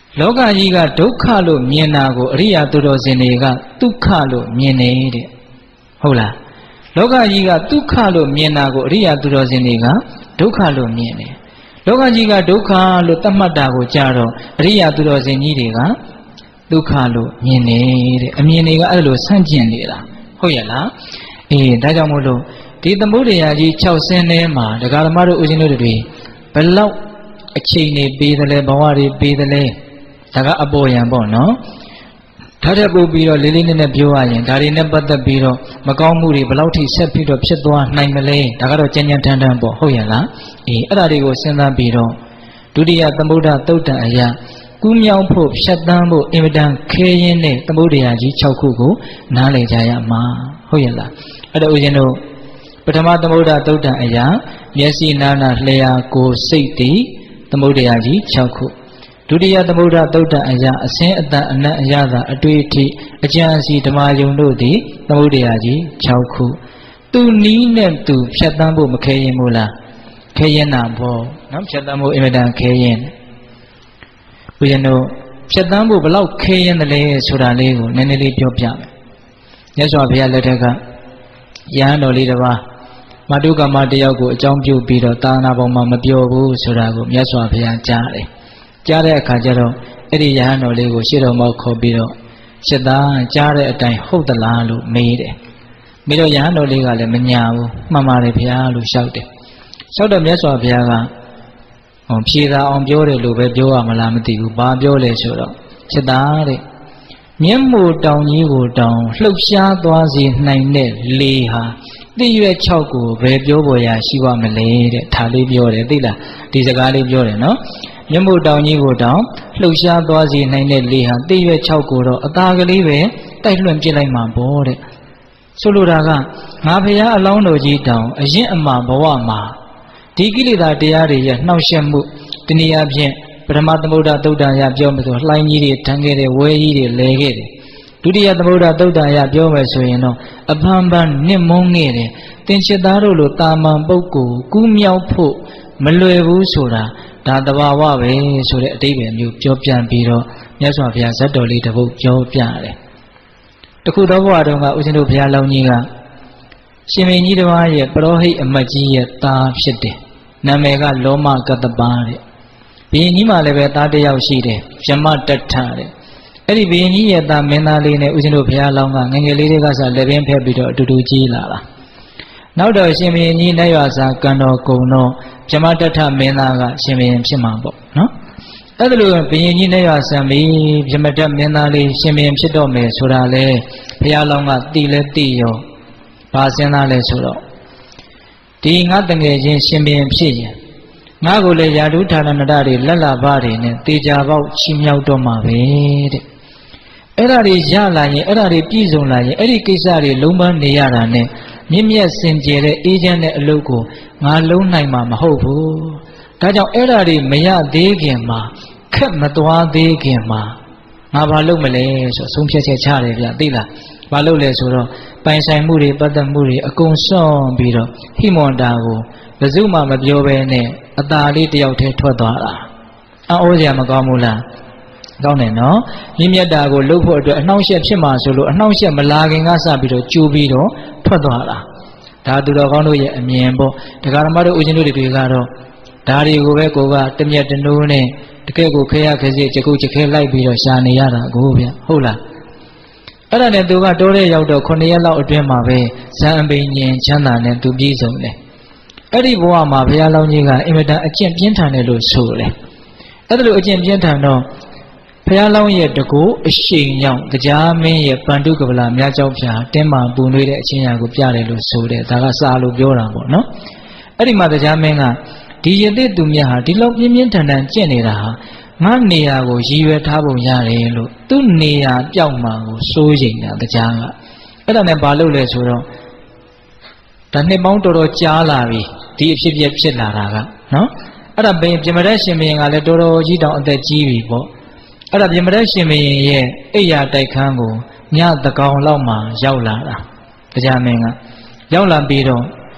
လောကကြီးကဒုက္ခလို့မြင်တာကိုအရိယာသူတော်စင်တွေကဒုက္ခလို့မြင်နေတဲ့ဟုတ်လားလောကကြီးကဒုက္ခလို့မြင်တာကိုအရိယာသူတော်စင်တွေကဒုက္ခလို့မြင်တယ်လောကကြီးကဒုက္ခလို့သတ်မှတ်တာကိုကြားတော့အရိယာသူတော်စင်ကြီးတွေကဒုက္ခလို့မြင်နေတဲ့အမြင်တွေကအဲ့လိုဆန့်ကျင်နေတာဟုတ်ရဲ့လားဒါကြောင့်မို့လို့ဒီသမုဒ္ဒရာကြီး6ဆင်းထဲမှာဒကာဓမ္မတို့ဦးဇင်းတို့တွေဘယ်လောက်အချိန်နေပေးတယ်လဲဘဝတွေပေးတယ်လဲဒါကအပေါ်ယံပေါ့နော်ထားတဲ့ပို့ပြီးတော့လေးလေးနက်နက်ပြောရရင်ဒါတွေနဲ့ပတ်သက်ပြီးတော့မကောင်းမှုတွေဘယ်လောက်ထိဆက်ပြီးတော့ဖြစ်သွားနိုင်မလဲဒါကတော့ကြမ်းကြမ်းထမ်းထမ်းပေါ့ဟုတ်ရဲ့လားအဲ့ဒါတွေကိုစဉ်းစားပြီးတော့ဒုတိယသမုဒ္ဒသုတ်တံအရာကူးမြောင်းဖို့ဖြတ်တန်းဖို့အင်မတန်ခဲရင်းတဲ့သမုဒ္ဒရာကြီး6ခုကိုနားလည်ကြရမှာဟုတ်ရဲ့လားအဲ့ဒါဦးဇင်းတို့ပထမသမုဒ္ဒသုတ်တံအရာမျက်စိနာနာလျှာကိုယ်စိတ်တည်သမုဒ္ဒရာကြီး6ခုဒုတိယသမုဒ္ဒသုတ်တံအရာအစင်းအတန်အနတ်အရသာအတွေ့အထိအကျဉ်းစီဓမ္မယုံတို့သည်သမုဒ္ဒရာကြီး6ခုသူနီးနဲ့သူဖြတ်တန်းဖို့မခဲရင်မို့လားခဲရင်တာပေါ့နော်ဖြတ်တန်းဖို့အင်မတန်ခဲရင်ဘုရားတို့ဖြတ်တန်းဖို့ဘလောက်ခဲရင်တယ်လဲဆိုတာလေးကိုနည်းနည်းလေးပြောပြမယ်မြတ်စွာဘုရားလက်ထက်ကယဟန်တော်လေးတစ်ပါးမတုကမတယောက်ကိုအကြောင်းပြုပြီးတော့သာသနာပေါ်မှာမပြောဘူးဆိုတာကိုမြတ်စွာဘုရားကြားတယ်ကြားတဲ့အခါကျတော့အဲ့ဒီယဟန်တော်လေးကိုရှေ့တော်မောက်ခေါ်ပြီးတော့ရှစ်သားကြားတဲ့အတိုင်းဟုတ်သလားလို့မေးတယ်မေးတော့ယဟန်တော်လေးကလည်းမညာဘူးမှန်ပါတယ်ဗျာလို့လျှောက်တယ်လျှောက်တော့မြတ်စွာဘုရားကဖြေသာအောင်ပြောတယ်လို့ပဲပြောရမလားမသိဘူးဘာပြောလဲဆိုတော့ရှစ်သားတဲ့မျက်မှောတောင်ကြီးကိုတောင်လှုပ်ရှားသွားစေနိုင်တဲ့လေဟာတိရွက်6ကိုဘယ်ပြောပေါ်ရာရှိပါမလဲတဲ့ဒါလေးပြောတယ်သိလားဒီစကားလေးပြောတယ်နော်မျက်မှောတောင်ကြီးကိုတောင်လှုပ်ရှားသွားစေနိုင်တဲ့လေဟာတိရွက်6ကိုတော့အသာကလေးပဲတိုက်လွှင့်ပြစ်လိုက်မှာပေါ့တဲ့ဆိုလိုတာကငါဖရာအလောင်းတော်ကြီးတောင်အရင်အမှဘဝမှာဒီကိလေသာတရားတွေရဲ့နှောက်ယှက်မှုတနည်းအားဖြင့်ပထမသမုဒ္ဒသုတ်တံရပြောမယ်ဆိုလှိုင်းကြီးတွေထမ်းခဲ့တဲ့ဝဲကြီးတွေလဲခဲ့တယ်ဒုတိယသမုဒ္ဒသုတ်တံရပြောမယ်ဆိုရင်တော့အဖန်ဖန်နစ်မုန်းခဲ့တယ်သင်္ချစ်သားတို့လိုတာမန်ပုဂ္ဂိုလ်ကူးမြောက်ဖို့မလွယ်ဘူးဆိုတာဒါတဘာဝပဲဆိုတဲ့အတိပ္ပယ်မျိုးပြောပြပြီးတော့မြတ်စွာဘုရားဇတ်တော်လေးတစ်ပုဒ်ပြောပြတယ်တခုသောဘဝတုန်းကဦးဇင်းတို့ဘုရားလောင်းကြီးကရှင်မင်းကြီးတစ်ပါးရဲ့ပရောဟိတ်အမတ်ကြီးရဲ့သားဖြစ်တယ်နာမည်ကလောမကတ္တပါတဲ့ဘုရင်ကြီးမှလည်းပဲသားတစ်ယောက်ရှိတယ်ယမတထတဲ့အဲ့ဒီဘုရင်ကြီးရဲ့သားမင်းသားလေးနဲ့ဦးဇင်းတို့ဘုရားလောင်းကငငယ်လေးတွေကစလက်ပင်ဖက်ပြီးတော့အတူတူကြီးလာတာနောက်တော့ရှင်ဘုရင်ကြီးနတ်ရွာစာကံတော်ကုံတော့ယမတထမင်းသားကရှင်ဘုရင်ဖြစ်မှာပေါ့နော်အဲ့ဒါလိုဘုရင်ကြီးနတ်ရွာဆံပြီးယမတမင်းသားလေးရှင်ဘုရင်ဖြစ်တော့မယ်ဆိုတာလေဘုရားလောင်းကသိလဲသိရောဘာစဉ်းစားလဲဆိုတော့ဒီငါတငယ်ချင်းရှင်ဘုရင်ဖြစ်ရင်ငါကိုလည်းယာတုဌာနနတတွေလက်လာပါတွေနဲ့တေချာပေါက်ချီမြောက်တော့မှာပဲတဲ့အဲ့ဒါတွေရလာရင်အဲ့ဒါတွေပြည့်စုံလာရင်အဲ့ဒီကိစ္စတွေလုံးပန်းနေရတာနဲ့မြင့်မြတ်စင်ကြယ်တဲ့အေးချမ်းတဲ့အလုပ်ကိုငါလုံးနိုင်မှာမဟုတ်ဘူးဒါကြောင့်အဲ့ဒါတွေမရသေးခင်မှာခက်မသွားသေးခင်မှာငါဘာလုပ်မလဲဆိုဆုံးဖြတ်ချက်ချတယ်ဗျသိလားဘာလုပ်လဲဆိုတော့ပိုင်ဆိုင်မှုတွေပတ်သက်မှုတွေအကုန်စွန့်ပြီးတော့ဟိမွန်တာကိုဘယ်သူမှမပြောဘဲနဲ့အตาလေးတယောက်တည်းထွက်သွားတာအော်စရာမကောင်းဘူးလားကောင်းတယ်နော်မြင့်မြတ်တာကိုလှုပ်ဖို့အတွက်အနှောင့်အယှက်ဖြစ်မှာဆိုလို့အနှောင့်အယှက်မလာခင်ကစပြီးတော့ကြိုးပြီးတော့ထွက်သွားတာဒါသူတော်ကောင်းတို့ရဲ့အမြင်ပေါ့ဒကာဓမ္မတို့ဦးဇင်းတို့တွေကတော့ဒါတွေကိုပဲကိုကတမျက်တနိုးနဲ့တကယ်ကိုခဲရခဲစီကြကုတ်ကြခဲလိုက်ပြီးတော့ရှာနေရတာကိုဗျဟုတ်လားအဲ့ဒါနဲ့သူကတိုးတဲ့ရောက်တော့9ရက်လောက်အတွင်းမှာပဲဇံအပိညင်ချမ်းသာနဲ့သူပြည့်စုံတယ်အဲ့ဒီဘဝမှာဘုရားလောင်းကြီးကအင်မတန်အကျင့်ပြင်းထန်တယ်လို့ဆိုတယ်အဲ့ဒါလိုအကျင့်ပြင်းထန်တော့ဘုရားလောင်းရဲ့တကူအရှိန်ကြောင့်တရားမင်းရဲ့ပန္တုကပလာမြတ်ကြောင့်ဖြာတင်းမာပူနွေးတဲ့အချင်းရာကိုပြတယ်လို့ဆိုတယ်ဒါကစာလို့ပြောတာပေါ့နော်အဲ့ဒီမှာတရားမင်းကဒီရသေးသူမြတ်ဟာဒီလောက်ပြင်းပြင်းထန်ထန်ကျင့်နေတာဟာငါနေရာကိုရည်ရွယ်ထားပုံရတယ်လို့သူ့နေရာပြောက်မှာကိုစိုးရိမ်တာတရားကအဲ့ဒါနဲ့ဘာလုပ်လဲဆိုတော့ဒါနှစ်ပေါင်းတော်တော်ကြာလာပြီဒီအဖြစ်ဖြစ်လာတာကနော်အဲ့ဒါပြင်မတဲ့ရှင်ဘုရင်ကလည်းတော်တော်ကြီးတောင်အသက်ကြီးပြီပေါ့အဲ့ဒါပြင်မတဲ့ရှင်ဘုရင်ရဲ့အိယာတိုက်ခန်းကိုညသကောင်လောက်မှရောက်လာတာတရားမင်းကရောက်လာပြီးတော့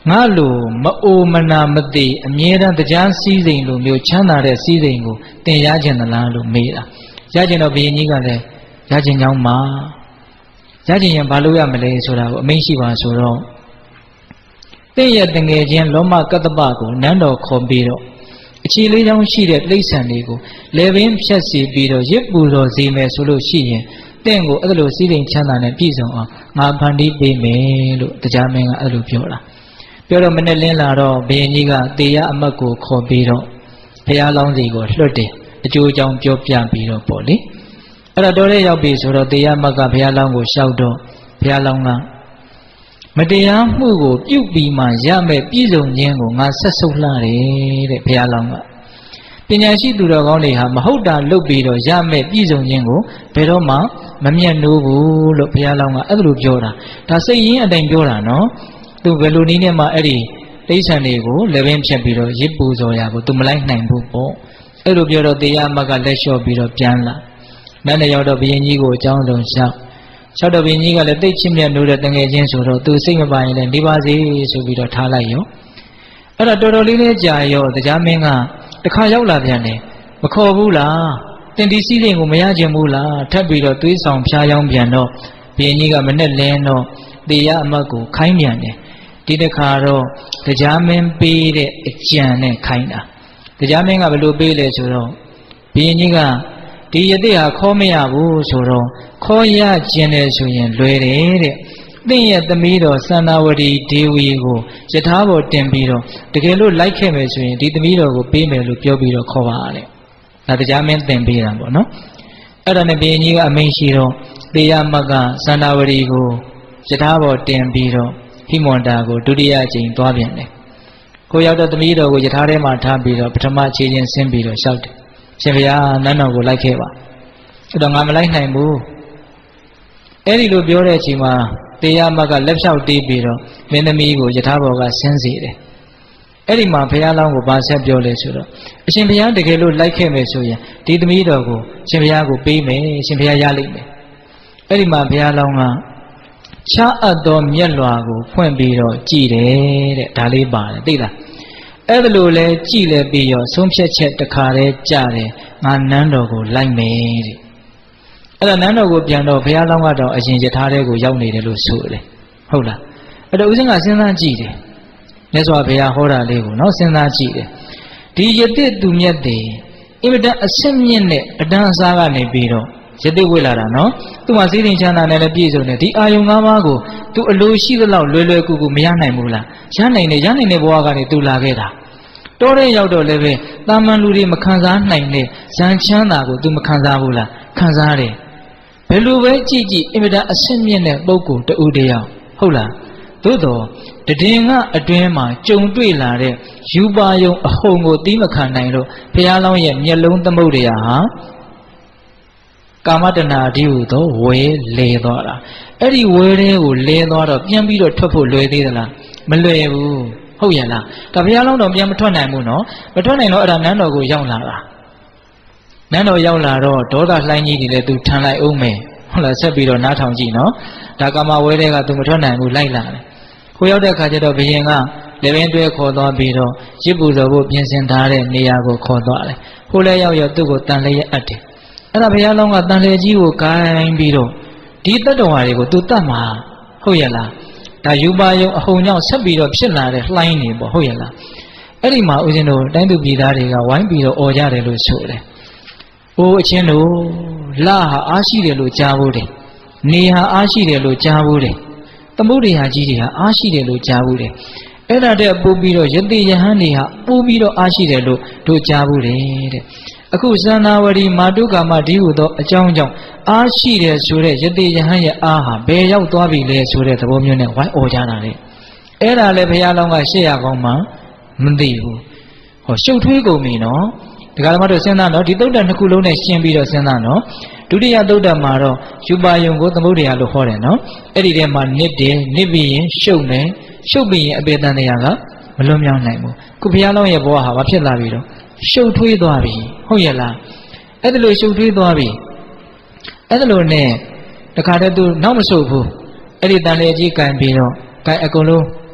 ngã lù mà ô mà na mà đi nhớ rằng tự gian xí dình lù miêu chán nào để xí dình lù tiền giá tiền là lù mì à giá tiền nó bị như cái này giá tiền nhau mà giá tiền yang balu ya mele so da ko amin shi ba so do tin ya tngel chin lo ma kattapa ko nan do khon pi do achi le jaung shi de tisan li ko le bin phят si pi do yit pu do si me so lo shi yin tin koအဲ့လိုစီးစိမ်ချမ်းသာနဲ့ပြည့်စုံအောင်ငါဖန်တီးပေးမယ်လို့တရားမင်းကအဲ့လိုပြောတာပြောတော့မနေ့လင်းလာတော့ဘုရင်ကြီးကတေရအမတ်ကိုခေါ်ပြီးတော့ဘုရားလောင်းစီကိုလွှတ်တယ်အကျိုးအကြောင်းပြောပြပြီးတော့ပေါ့လေအဲ့တော့တော်ရဲရောက်ပြီဆိုတော့တေရအမတ်ကဘုရားလောင်းကိုရှောက်တော့ဘုရားလောင်းကမတရားမှုကိုပြုတ်ပြီးမှရမယ်ပြည့်စုံခြင်းကိုငါဆက်ဆုပ်လှတယ်တဲ့ဘုရားလောင်းကပညာရှိသူတော်ကောင်းတွေဟာမဟုတ်တာလုပ်ပြီးတော့ရမယ်ပြည့်စုံခြင်းကိုဘယ်တော့မှမမျက်နှိုးဘူးလို့ဘုရားလောင်းကအဲ့လိုပြောတာဒါစိတ်ရင်းအတိုင်းပြောတာနော်သူဘယ်လိုနည်းနဲ့မှအဲ့ဒီတိဋ္ဌာန်တွေကိုလည်းပင်ဖြတ်ပြီးတော့ရစ်ပူဇော်ရာကိုသူမလိုက်နိုင်ဘူးပေါ့အဲ့လိုပြောတော့တရားမကလက်လျှော့ပြီးတော့ပြန်လာနတ်နဲ့ရောက်တော့ဘုရင်ကြီးကိုအကြောင်းလုံးလျှောက်တော့ဘုရင်ကြီးကလည်းတိတ်ချစ်မြတ်နိုးတဲ့တငယ်ချင်းဆိုတော့သူစိတ်မပိုင်လည်းနေပါစေဆိုပြီးတော့ထားလိုက်ရောအဲ့တော့တော်တော်လေးလေးကြာရောတရားမင်းကတခါရောက်လာပြန်တယ်မခေါ်ဘူးလားတင်ဒီစည်းစိမ်ကိုမရချင်ဘူးလားထပ်ပြီးတော့သွေးဆောင်ဖျားယောင်းပြန်တော့ဘုရင်ကြီးကမနဲ့လင်းတော့တရားအမတ်ကိုခိုင်းပြန်တယ်ဒီတခါတော့တရားမင်းပေးတဲ့အကြံနဲ့ခိုင်းတာတရားမင်းကဘယ်လိုပေးလဲဆိုတော့ဘုရင်ကြီးကဒီယတိဟာခေါ်မရဘူးဆိုတော့ခေါ်ရခြင်းတယ်ဆိုရင်လွယ်တယ်တဲ့သင်ရဲ့သမီးတော်စန္ဒဝတီဒေဝီကိုယထာဘောတင်ပြီးတော့တကယ်လို့လိုက်ခဲ့မယ်ဆိုရင်ဒီသမီးတော်ကိုပေးမယ်လို့ပြောပြီးတော့ခေါ်ပါတဲ့ဒါတရားမင်းသင်ပေးတာပေါ့နော်အဲ့ဒါနဲ့ဘုရင်ကြီးကအမိန့်ရှိတော့တေယမတ်ကစန္ဒဝတီကိုယထာဘောတင်ပြီးတော့ဟိမန္တာကိုဒုတိယအကြိမ်သွားပြန်တယ်ကိုရောက်တော့သမီးတော်ကိုယထာထဲမှာထားပြီးတော့ပထမခြေချင်းဆင်းပြီးတော့လျှောက်တယ်ရှင်ဘုရားနန်းတော်ကိုလိုက်ခဲ့ပါအဲ့တော့ငါမလိုက်နိုင်ဘူးအဲ့ဒီလိုပြောတဲ့အချိန်မှာတေယမတ်ကလက်လျှောက်တီးပြီးတော့မင်းသမီးကိုယထာဘောကဆင်းစေတယ်အဲ့ဒီမှာဘုရားလောင်းကိုဗာဆက်ပြောလဲဆိုတော့အရှင်ဘုရားတကယ်လို့လိုက်ခဲ့မယ်ဆိုရင်ဒီသမီးတော်ကိုရှင်ဘုရားကိုပေးမယ်ရှင်ဘုရားရလိမ့်မယ်အဲ့ဒီမှာဘုရားလောင်းကချအပ်သောမျက်လွှာကိုဖွင့်ပြီးတော့ကြည်တယ်တဲ့ဒါလေးပါတယ်သိလားအဲ့ဒါလိုလဲကြည်လဲပြီးတော့ဆုံးဖြတ်ချက်တစ်ခါတည်းကြားတယ်ငါနန်းတော်ကိုလိုက်မယ်တဲ့အဲ့ဒါနန်းတော်ကိုပြန်တော့ဘုရားလောင်းကတော့အရင်ယထာတဲ့ကိုရောက်နေတယ်လို့ဆိုတယ်ဟုတ်လားအဲ့တော့ဦးဇင်းကစဉ်းစားကြည့်တယ်မြတ်စွာဘုရားဟောတာလေးကိုနော်စဉ်းစားကြည့်တယ်ဒီယတိသူမြတ်တွေအင်မတန်အဆင့်မြင့်နဲ့အတန်းအစားကနေပြီးတော့ယတိဝေလာတာနော်သူမှစိတ်တင်ချမ်းသာနဲ့လည်းပြည့်စုံတယ်ဒီအာယုံ၅ပါးကိုသူအလိုရှိသလောက်လွယ်လွယ်ကူကူမရနိုင်ဘူးလားရနိုင်တဲ့ဘဝကနေသူလာခဲ့တာတောထဲရောက်တော့လည်းပဲတာမန်လူတွေမခံစားနိုင်တဲ့ဇန်ချမ်းသာကိုသူမခံစားဘူးလားခံစားတယ်ဘယ်လိုပဲကြည့်ကြည့်အင်မတန်အဆင့်မြင့်တဲ့ပုဂ္ဂိုလ်တူတယောက်ဟုတ်လားသို့တော့တည်ငါအတွင်းမှာကြုံတွေ့လာတဲ့ယူပါယုံအဟုန်ကိုတီးမခံနိုင်လို့ဘုရားလောင်းရဲ့မျက်လုံးသမုဒ္ဒရာဟာကာမတဏှာဒီဟုသောဝဲလဲသွားတာအဲ့ဒီဝဲတဲ့ကိုလဲသွားတော့ပြန်ပြီးတော့ထွက်ဖို့လွယ်သေးသလားမလွယ်ဘူးဟုတ်ရဲ့လားဒါဘုရားလောင်းတော့ပြန်မထွက်နိုင်ဘူးနော်မထွက်နိုင်တော့အဲ့ဒါနန်းတော်ကိုရောက်လာတာနန်းတော်ရောက်လာတော့ဒေါသလှိုင်းကြီးတွေလည်းသူထန်လိုက်အောင်မယ်ဟုတ်လားဆက်ပြီးတော့နားထောင်ကြည့်နော်ဒါကာမဝဲတဲ့ကသူမထွက်နိုင်ဘူးလိုက်လာတယ်ကိုရောက်တဲ့ခါကျတော့ဘုရင်ကလည်းပင်တွဲခေါ်သွားပြီးတော့ရစ်ပူဇော်ဖို့ပြင်ဆင်ထားတဲ့နေရာကိုခေါ်သွားတယ်ဟိုလည်းရောက်သူ့ကိုတန်လျက်အပ်တယ်အဲ့ဒါဘုရားလောင်းကတန်လျက်ကြီးကိုကိုင်းပြီးတော့ဒီတတ္တဝါတွေကိုသူတတ်မှာဟုတ်ရဲ့လားဒါယူပါယုံအဟုန်ကြောင့်ဆက်ပြီးတော့ဖြစ်လာတဲ့လှိုင်းနေပေါ့ဟုတ်ရဲ့လားအဲ့ဒီမှာဦးဇင်းတို့တိုင်းသူပြည်သားတွေကဝိုင်းပြီးတော့អော်ကြတယ်လို့ဆိုတယ်အိုးအချင်းတို့လာဟာအားရှိတယ်လို့ကြားဖို့တယ်နေဟာအားရှိတယ်လို့ကြားဖို့တယ်သမုဒ္ဒရာကြီးတွေဟာအားရှိတယ်လို့ကြားဘူးတယ်အဲ့ဒါတဲ့ပို့ပြီးတော့ယတိယဟန်တွေဟာပို့ပြီးတော့အားရှိတယ်လို့တို့ကြားဘူးတယ်တဲ့အခုစန္ဒဝရီမာတုကာမဒီဟုသောအကြောင်းကြောင့်အားရှိတယ်ဆိုတဲ့ယတိယဟန်ရဲ့အားဟာဘယ်ရောက်သွားပြီလဲဆိုတဲ့သဘောမျိုးနဲ့ဝိုင်းអော်ကြတာလေအဲ့ဒါလည်းဘုရားလောင်းက800ကောင်းမှမသိဘူးဟောရှုပ်ထွေးကုန်ပြီနော်ဒီကရမတို့စဉ်းစားတော့ဒီသုတ်တန်တစ်ခုလုံးနဲ့ရှင်းပြီးတော့စဉ်းစားနော်ဒုတိယသုတ်တန်မှာတော့ယူပါယုံကိုသမုဒ္ဒရာလို့ဟောတယ်နော်အဲ့ဒီထဲမှာနစ်တယ်နစ်ပြီးရင်ရှုပ်မယ်ရှုပ်ပြီးရင်အပေတန်တရားကမလွတ်မြောက်နိုင်ဘူးခုဘုရားလောင်းရဲ့ဘဝဟာဘာဖြစ်လာပြီတော့ရှုပ်ထွေးသွားပြီဟုတ်ရဲ့လားအဲ့ဒါလိုရှုပ်ထွေးသွားပြီအဲ့ဒါလိုနဲ့တခါတည်းသူနောက်မဆုတ်ဘူးအဲ့ဒီတန်လေကြီးကန်ပြီးတော့ကန်အကုန်လုံး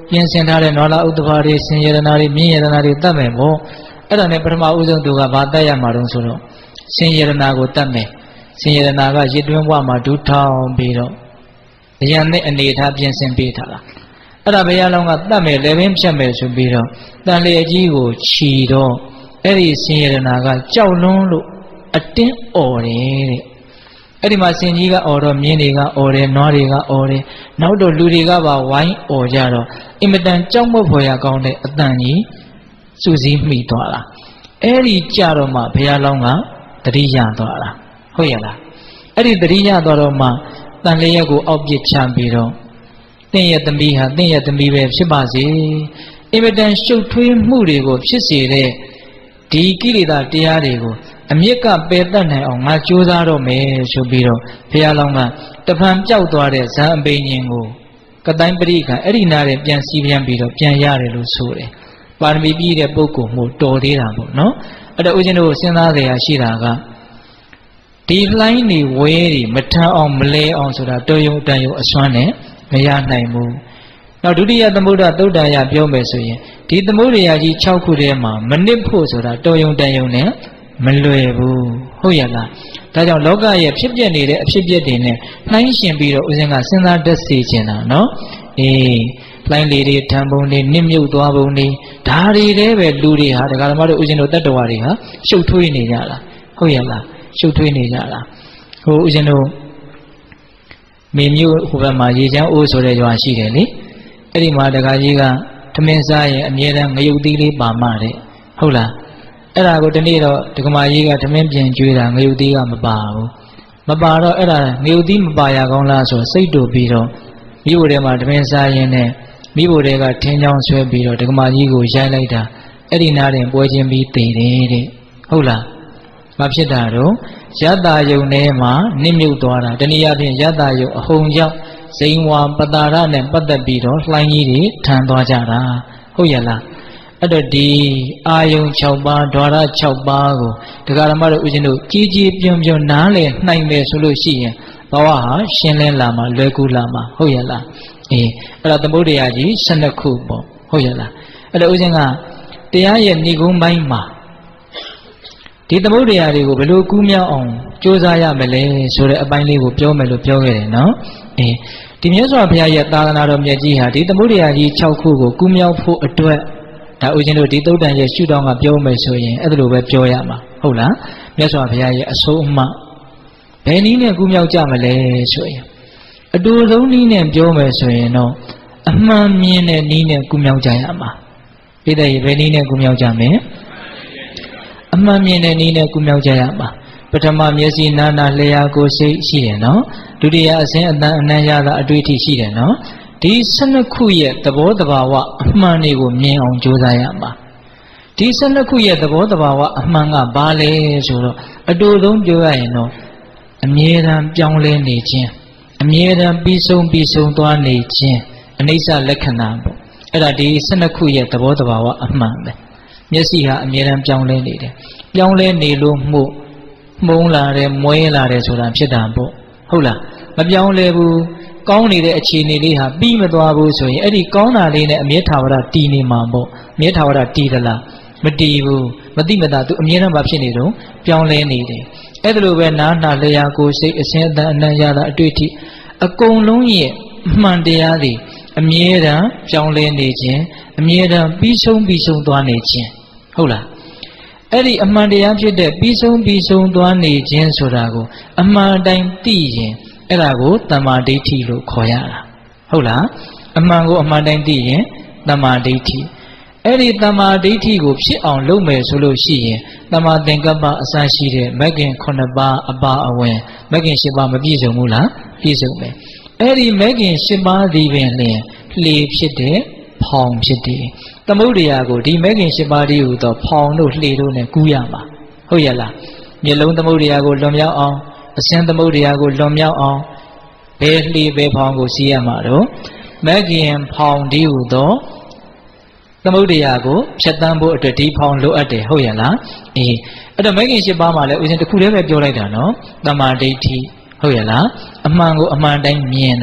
ပြင်ဆင်ထားတဲ့နောလာဥဒ္ဓဘာတွေဆင်ရတနာတွေမြင်းရတနာတွေတတ်မယ်ပေါ့အဲ့ဒါနဲ့ပထမဦးဆုံးသူကဘာတတ်ရမှာတုံးဆိုတော့ဆင်ရတနာကိုတတ်မယ်ဆင်ရတနာကရစ်တွင်းဘဝမှာဒုထောင်ပြီးတော့ဉာဏ်နဲ့အနေထားပြင်ဆင်ပေးထားတာအဲ့ဒါဘုရားလောင်းကတတ်မယ်လည်းပင်ဖြတ်မယ်ဆိုပြီးတော့တန်လျက်ကြီးကိုခြီတော့အဲ့ဒီဆင်ရတနာကကြောက်လွန်းလို့အတင်းអော်တယ်တဲ့အဲ့ဒီမှာဆင်ကြီးကអော်တော့မြင်းတွေကអော်တယ်နွားတွေကអော်တယ်နောက်တော့လူတွေကပါဝိုင်းអော်ကြတော့အင်မတန်ကြောက်မက်ဖွယ်ရကောင်းတဲ့အတန်ကြီးစူးစီးမိသွားတာအဲ့ဒီကြတော့မှဘုရားလောင်းကတတိယသွားတာဟုတ်ရလားအဲ့ဒီတတိယသွားတော့မှတန်လျက်ကိုအောက်ပစ်ချပြီးတော့တင့်ရဲ့သမီးဟာတင့်ရဲ့သမီးပဲဖြစ်ပါစေအင်မတန်ရှုပ်ထွေးမှုတွေကိုဖြစ်စေတဲ့ဒီကိလေသာတရားတွေကိုအမြစ်ကပယ်တတ်နိုင်အောင်ငါကြိုးစားတော့မယ်ဆိုပြီးတော့ဘုရားလောင်းကတဖန်ပျောက်သွားတဲ့ဇံအပိညင်ကိုကတိုင်းပရိကအဲ့ဒီနားနဲ့ပြန်စီးပြန်ပြီးတော့ပြန်ရတယ်လို့ဆိုတယ်ပါရမီပြည့်တဲ့ပုဂ္ဂိုလ်မှုတော်သေးတာပေါ့နော်အဲ့တော့ဦးဇင်းတို့စဉ်းစားကြရရှိတာကဒီလှိုင်းနေဝဲတွေမထမ်းအောင်မလဲအောင်ဆိုတာတော်ယုံတန်ယုံအစွမ်းနဲ့မရနိုင်ဘူးနောက်ဒုတိယသမုဒ္ဒသုတ်တန်ရပြောမယ်ဆိုရင်ဒီသမုဒ္ဒရာကြီး6ခုထဲမှာမနစ်ဖို့ဆိုတာတော်ယုံတန်ယုံနဲ့မလွယ်ဘူးဟုတ်ရလားဒါကြောင့်လောကရဲ့ဖြစ်ပျက်နေတဲ့အဖြစ်ပျက်တွေနဲ့နှိုင်းယှဉ်ပြီးတော့ဦးဇင်းကစဉ်းစားတတ်စေချင်တာနော်လှိုင်းလေးတွေထံပုံတွေနစ်မြုပ်သွားပုံတွေဒါတွေတည်းပဲလူတွေဟာဒကာဓမ္မတို့ဦးဇင်းတို့တတ္တဝါတွေဟာရှုပ်ထွေးနေကြတာဟုတ်ရလားရှုပ်ထွေးနေကြတာဟိုဦးဇင်းတို့မေမြို့ဟိုဘက်မှာရေချမ်းအိုးဆိုတဲ့ရွာရှိတယ်လေအဲ့ဒီမှာဒကာကြီးကထမင်းစားရင်အမြဲတမ်းငရုတ်သီးလေးပါမှတဲ့ဟုတ်လားအဲ့ဒါကိုဒီနေ့တော့ဒကမာကြီးကထမင်းပြင်ကျွေးတာငရုတ်သီးကမပါဘူးမပါတော့အဲ့ဒါငရုတ်သီးမပါရကောင်းလားဆိုစိတ်တူပြီးတော့မိဘတွေမှာထမင်းစားရင်နဲ့မိဘတွေကထင်းချောင်းဆွဲပြီးတော့ဒကမာကြီးကိုရိုက်လိုက်တာအဲ့ဒီနားတင်ပွဲချင်းပြီးတည်တယ်တဲ့ဟုတ်လားမဖြစ်တာတော့ယတ္တယုံထဲမှာနစ်မြုပ်သွားတာတနည်းအားဖြင့်ယတ္တယုံအဟုန်ကြောင့်ဇိန်ဝါပတာရနဲ့ပတ်သက်ပြီးတော့လှိုင်းကြီးတွေထမ်းသွားကြတာဟုတ်ရလားအဲ့တော့ဒီအာယုံ6ပါးဓာရ6ပါးကိုဒကာရမတို့ဦးဇင်းတို့ကြီးကြီးပြွန်ပြွန်နားလည်နိုင်မယ်ဆိုလို့ရှိရင်ဘဝဟာရှင်းလင်းလာမှာလွယ်ကူလာမှာဟုတ်ရလားအဲ့တော့သမုဒ္ဒရာကြီး12ခုပေါ့ဟုတ်ရလားအဲ့တော့ဦးဇင်းကတရားရဲ့ဏိဂုံးပိုင်းမှာဒီသမုဒ္ဒရာတွေကိုဘယ်လိုကူးမြောက်အောင်ကြိုးစားရမလဲဆိုတဲ့အပိုင်းလေးကိုပြောမယ်လို့ပြောခဲ့တယ်နော်ဒီမြတ်စွာဘုရားရဲ့သာသနာတော်မြတ်ကြီးဟာဒီသမုဒ္ဒရာကြီး6ခုကိုကူးမြောက်ဖို့အတွက်ဒါဦးဇင်းတို့ဒီသုတ်တန်ရဲ့ရှုထောင့်ကပြောမယ်ဆိုရင်အဲ့ဒါလိုပဲပြောရမှာဟုတ်လားမြတ်စွာဘုရားရဲ့အဆုံးအမဘယ်နည်းနဲ့ကူးမြောက်ကြမလဲဆိုရင်အတူဆုံးနည်းနဲ့ပြောမယ်ဆိုရင်တော့အမှန်မြင်တဲ့နည်းနဲ့ကူးမြောက်ကြရမှာပြည့်တဲ့ဘယ်နည်းနဲ့ကူးမြောက်ကြမလဲအမှန်မြင်တဲ့နည်းနဲ့ကူးမြောက်ကြရမှာပထမမျက်စိနာနာလျှာကိုယ်စိတ်ရှိတယ်နော်ဒုတိယအစဉ်အတန်အနံ့ရတာအတွေ့အထိရှိတယ်နော်ဒီ12ခုရဲ့သဘောတဘာဝအမှန်တွေကိုမြင်အောင်ကြိုးစားရမှာဒီ12ခုရဲ့သဘောတဘာဝအမှန်ကဘာလဲဆိုတော့အတူဆုံးပြောရရင်တော့အမြဲတမ်းပြောင်းလဲနေခြင်းအမြဲတမ်းပြီးဆုံးသွားနေခြင်းအနိစ္စလက္ခဏာပေါ့အဲ့ဒါဒီ12ခုရဲ့သဘောတဘာဝအမှန်ပဲမျက်စိဟာအမြဲတမ်းပြောင်းလဲနေတယ်ပြောင်းလဲနေလို့မှုန်းလာတယ်မွဲလာတယ်ဆိုတာဖြစ်တာပေါ့ဟုတ်လားမပြောင်းလဲဘူးကောင်းနေတဲ့အခြေအနေလေးဟာပြီးမသွားဘူးဆိုရင်အဲ့ဒီကောင်းတာလေးနဲ့အမြဲထာဝရတည်နေမှာပေါ့အမြဲထာဝရတည်သလားမတည်ဘူးမသိမသာသူအမြဲတမ်းမဖြစ်နေတော့ပြောင်းလဲနေတယ်အဲ့ဒါလိုပဲနားနာလျှာကိုယ်စိတ်အစဉ်အတန်အနံ့ရတာအတွေ့အထိအကုန်လုံးရဲ့အမှန်တရားတွေအမြဲတမ်းပြောင်းလဲနေခြင်းအမြဲတမ်းပြီးဆုံးသွားနေခြင်းဟုတ်လားအဲ့ဒီအမှန်တရားဖြစ်တဲ့ပြီးဆုံးသွားနေခြင်းဆိုတာကိုအမှန်တိုင်းသိရင်အဲ့ဒါကိုတမ္မာဒိဋ္ဌိလို့ခေါ်ရတာဟုတ်လားအမှန်ကိုအမှန်တိုင်းသိရင်တမ္မာဒိဋ္ဌိအဲ့ဒီတမ္မာဒိဋ္ဌိကိုဖြစ်အောင်လုပ်မယ်ဆိုလို့ရှိရင်တမ္မာသင်္ကပ္ပအစရှိတဲ့မဂ်ခင်9ပါးအပါအဝင်မဂ်ခင်10ပါးမပြည့်စုံဘူးလားပြည့်စုံမယ်အဲ့ဒီမဂ်ခင်10ပါးဒီပင်လျင်လှေဖြစ်တဲ့ဖောင်ဖြစ်တယ်သမုဒ္ဒရာကိုဒီမဂ်ခင်10ပါးဒီဟူသောဖောင်တို့လှေတို့နဲ့ကူးရမှာဟုတ်ရလားမျက်လုံးသမုဒ္ဒရာကိုလွန်မြောက်အောင်အစင်းသမုဒ္ဒရာကိုလွန်မြောက်အောင်ဘယ်လှေဘယ်ဖောင်ကိုစီးရမှာတော့မဂ်ခင်ဖောင်ဒီဟူသောသမုဒ္ဒရာကိုဖြတ်တန်းဖို့အတွက်ဒီဖောင်လိုအပ်တယ်ဟုတ်ရလားအဲ့တော့မဂ်ခင်10ပါးမှာလည်းဦးဇင်းတစ်ခုတည်းပဲပြောလိုက်တာနော်တမ္မာဒိဋ္ဌိဟုတ်ရလားအမှန်ကိုအမှန်တိုင်းမြင်တာ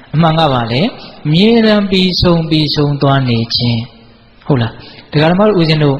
Among Avale, Miram be soon to an aging. Hola, the Garamar Uzino.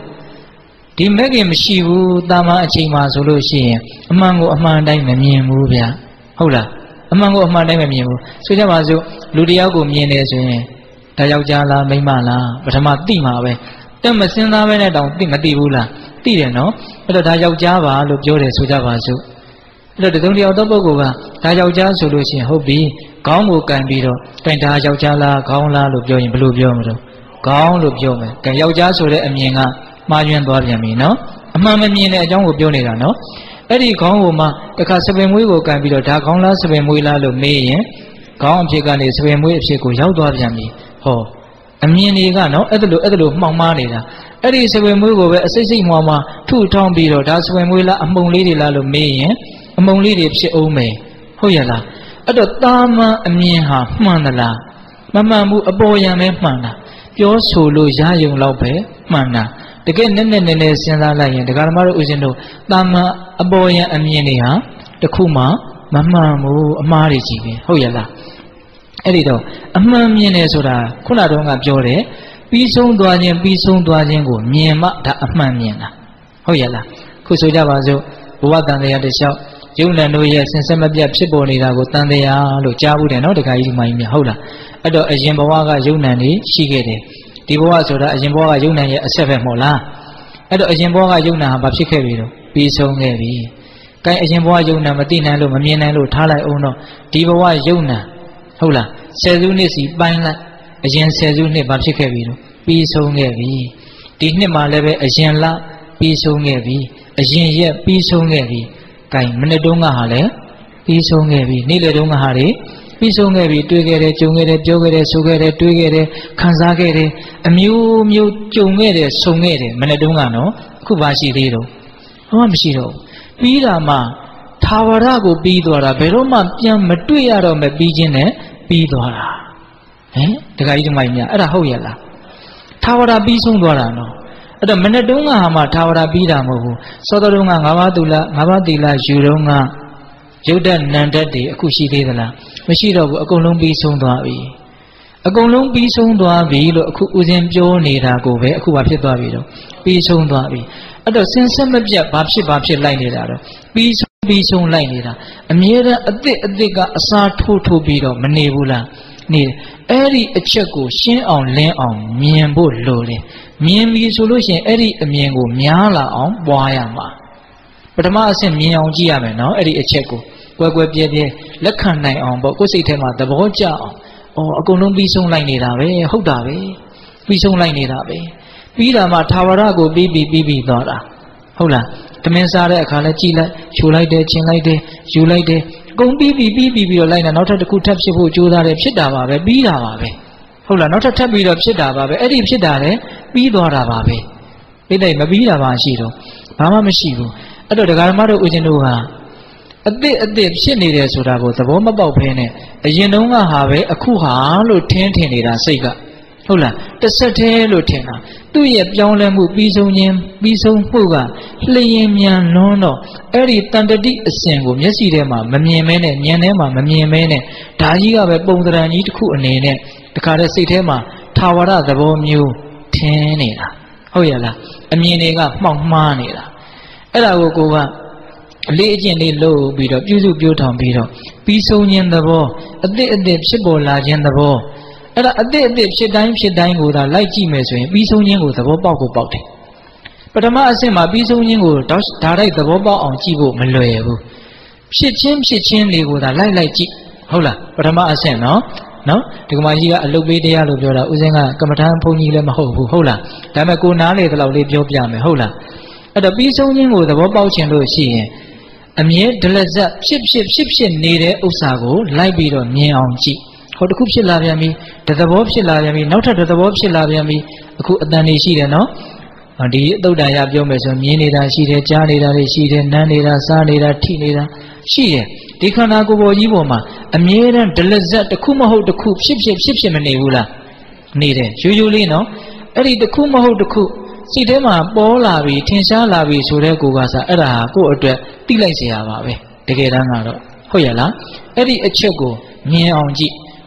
The Megim Shivu, Dama Chima Solution, among Amanda Mimia. Hola, among Amanda Mimu. So there was Ludiago Mienes, Tayajala, Maimala, but a Matima. Then Masina went down, Timatibula, Tiano, but a Tayajava, look Jore Sujavasu. The only Autobogova, Tayaja solution, Hobby, Gongo can be the Tajala, Gongla, Lubio, Blue Biomo, Gong Lubio, Kayaja Sole Amiena, Marian Boriamino, a mamma mean a young Bionino. Eddie Gongoma, the Casabemugo can be the Tagonla, Sabemuila, Lume, Gong Chigan is when we go Yaudoriami. Ho, a meanigano, Edu, Mamma. Eddie Sabemugo, a sissy mamma, 2 town below, that's when we la among Lady Lalume. Among ladies, Ome, Hoyala, at the Dama Amiha, Manala, Mamma, a boy and mana, your solo Yayung Lope, Mana, the Genenes and the Lion, the Garamara Uzino, Dama, a boy and Mienia, the Kuma, Mamma, Mariji, Hoyala. Edido, a Mamienesura, Kunadonga Jore, Bison Dwajengo, Miema, the Amaniana, Hoyala, Kusujavazo, what than they had the shout. You know, yes, and some of the Psibonida go down there, look, Jabu, and all the guy in my hola. I do a Jimbawaga Junani, she get it. The was or a Jimbawa Junani, a 7 mola. I do a Jimbawa Juna, Babsicaviro, be so heavy. Kai a Jimbawa Juna, Matina, Mamina, Tala Uno, Diva Juna, hola, Sezunisi, Bina, a Jen Sezuni, Babsicaviro, be so heavy. Dignima leve a Jenla, be so heavy, a Jen yet, be so heavy. Kai Menedonga Hale, Pisong heavy, Niledonga Hare, Pisong heavy, Twigere, Jungere, Jogere, Sugere, Twigere, Kanzagere, a Mew Jungere, Songere, Menedongano, Kubashi Rido, Homshiro, Pidama, Tawarago Bidora, Beroma, Yam Matuiaro, Mabijine, Bidora. Eh? The guy in my mia, at a hoyala. Tawara Bisong Dorano. At a Menedonga Hama Tawara Bidamu, Sodorunga, Navadila, Jurunga, Judan Nandadi, Akushi Dela, Machiro, a Columbi Sondavi. A Columbi Sondavi, Uzim Jo Nida go, Akuapidavido, Bisondavi. At the Sensam of Babshi Lineda, Bison Lineda, a mere a diga a sa to bido, Manebula, need Eri a checo, shin on lay on, Miambo Loli. Miami solution, Eddie a Miango, Miala on Boyama. But a mass and Mian Giaman, no, Eddie a checo. Where be Lacan night on, but was it the Boja? Or a Columbi song like it away, Hodave. We song like it away. Vidama Tawarago, baby, daughter. Hola, the Mensara, Kalachila, Chulide, Chinlide, Julide, go baby, line and not at the Kutapsibu, Juda, Shidava, Bidava. Hola, not a tabby of Shidava, Eddie Shidare, Bidora, Ede Mabida Vashiro, Mama Mashigo, Ado the Garamaro Ujinuha. A bit Shinida Sudabo, the Woma Bopene, a Yenonga Have, a Kuha, Lieutenant Sega. Hola, the Sate Lieutenant. Do ye Yonlamu Bison Puga, Layamian Nono, Eri Tandadi Assemble, Yesidema, Mamiamene, Yanema, Mamiamene, Tajiga, Bondra, Need Kuanene, the Karasitema, Tawara, the Bomu, Tenera. Hoyala, a Mienega, Mount Manila. Ella will go up. Legend low, beat up, you do beautiful beat up. Bison in the ball, a dip, shibbo large in the ball. A dip, she dying with a light Gmail, Bison Yango, the Bobo about it. But a mass in my Bison Yango, direct the Bobo on Chibo, Maloevo. She chin, with a light G. Hola, but a mass in, no? No? The Magia, a low video, Uzenga, Kamatan Pony Lemaho, Hola. Damako Nale, the lovely Jobiame, Hola. At a Bison Yango, the Bobo Chendo, she. A mere deleza, ship, needed Usago, Libido, near on G. How the coop she love me, the Bob she love me, not the Bob she love me, a cook Dani she no? And the Dodaya Jomes, Yenida, she did, Janida, she did, Nanida, Sanida, Tinida, she, the Kanago Yivoma, a mere deleza, the Kumaho, the coop, ship, and Nebula. Needed, usually no? Eddie the Kumaho, the coop. See them are Bolavi, Tinsha Lavi, Suregasa, Era, go address, Tilaisia, the Geranga, Hoyala, Eddie a chego, near on G,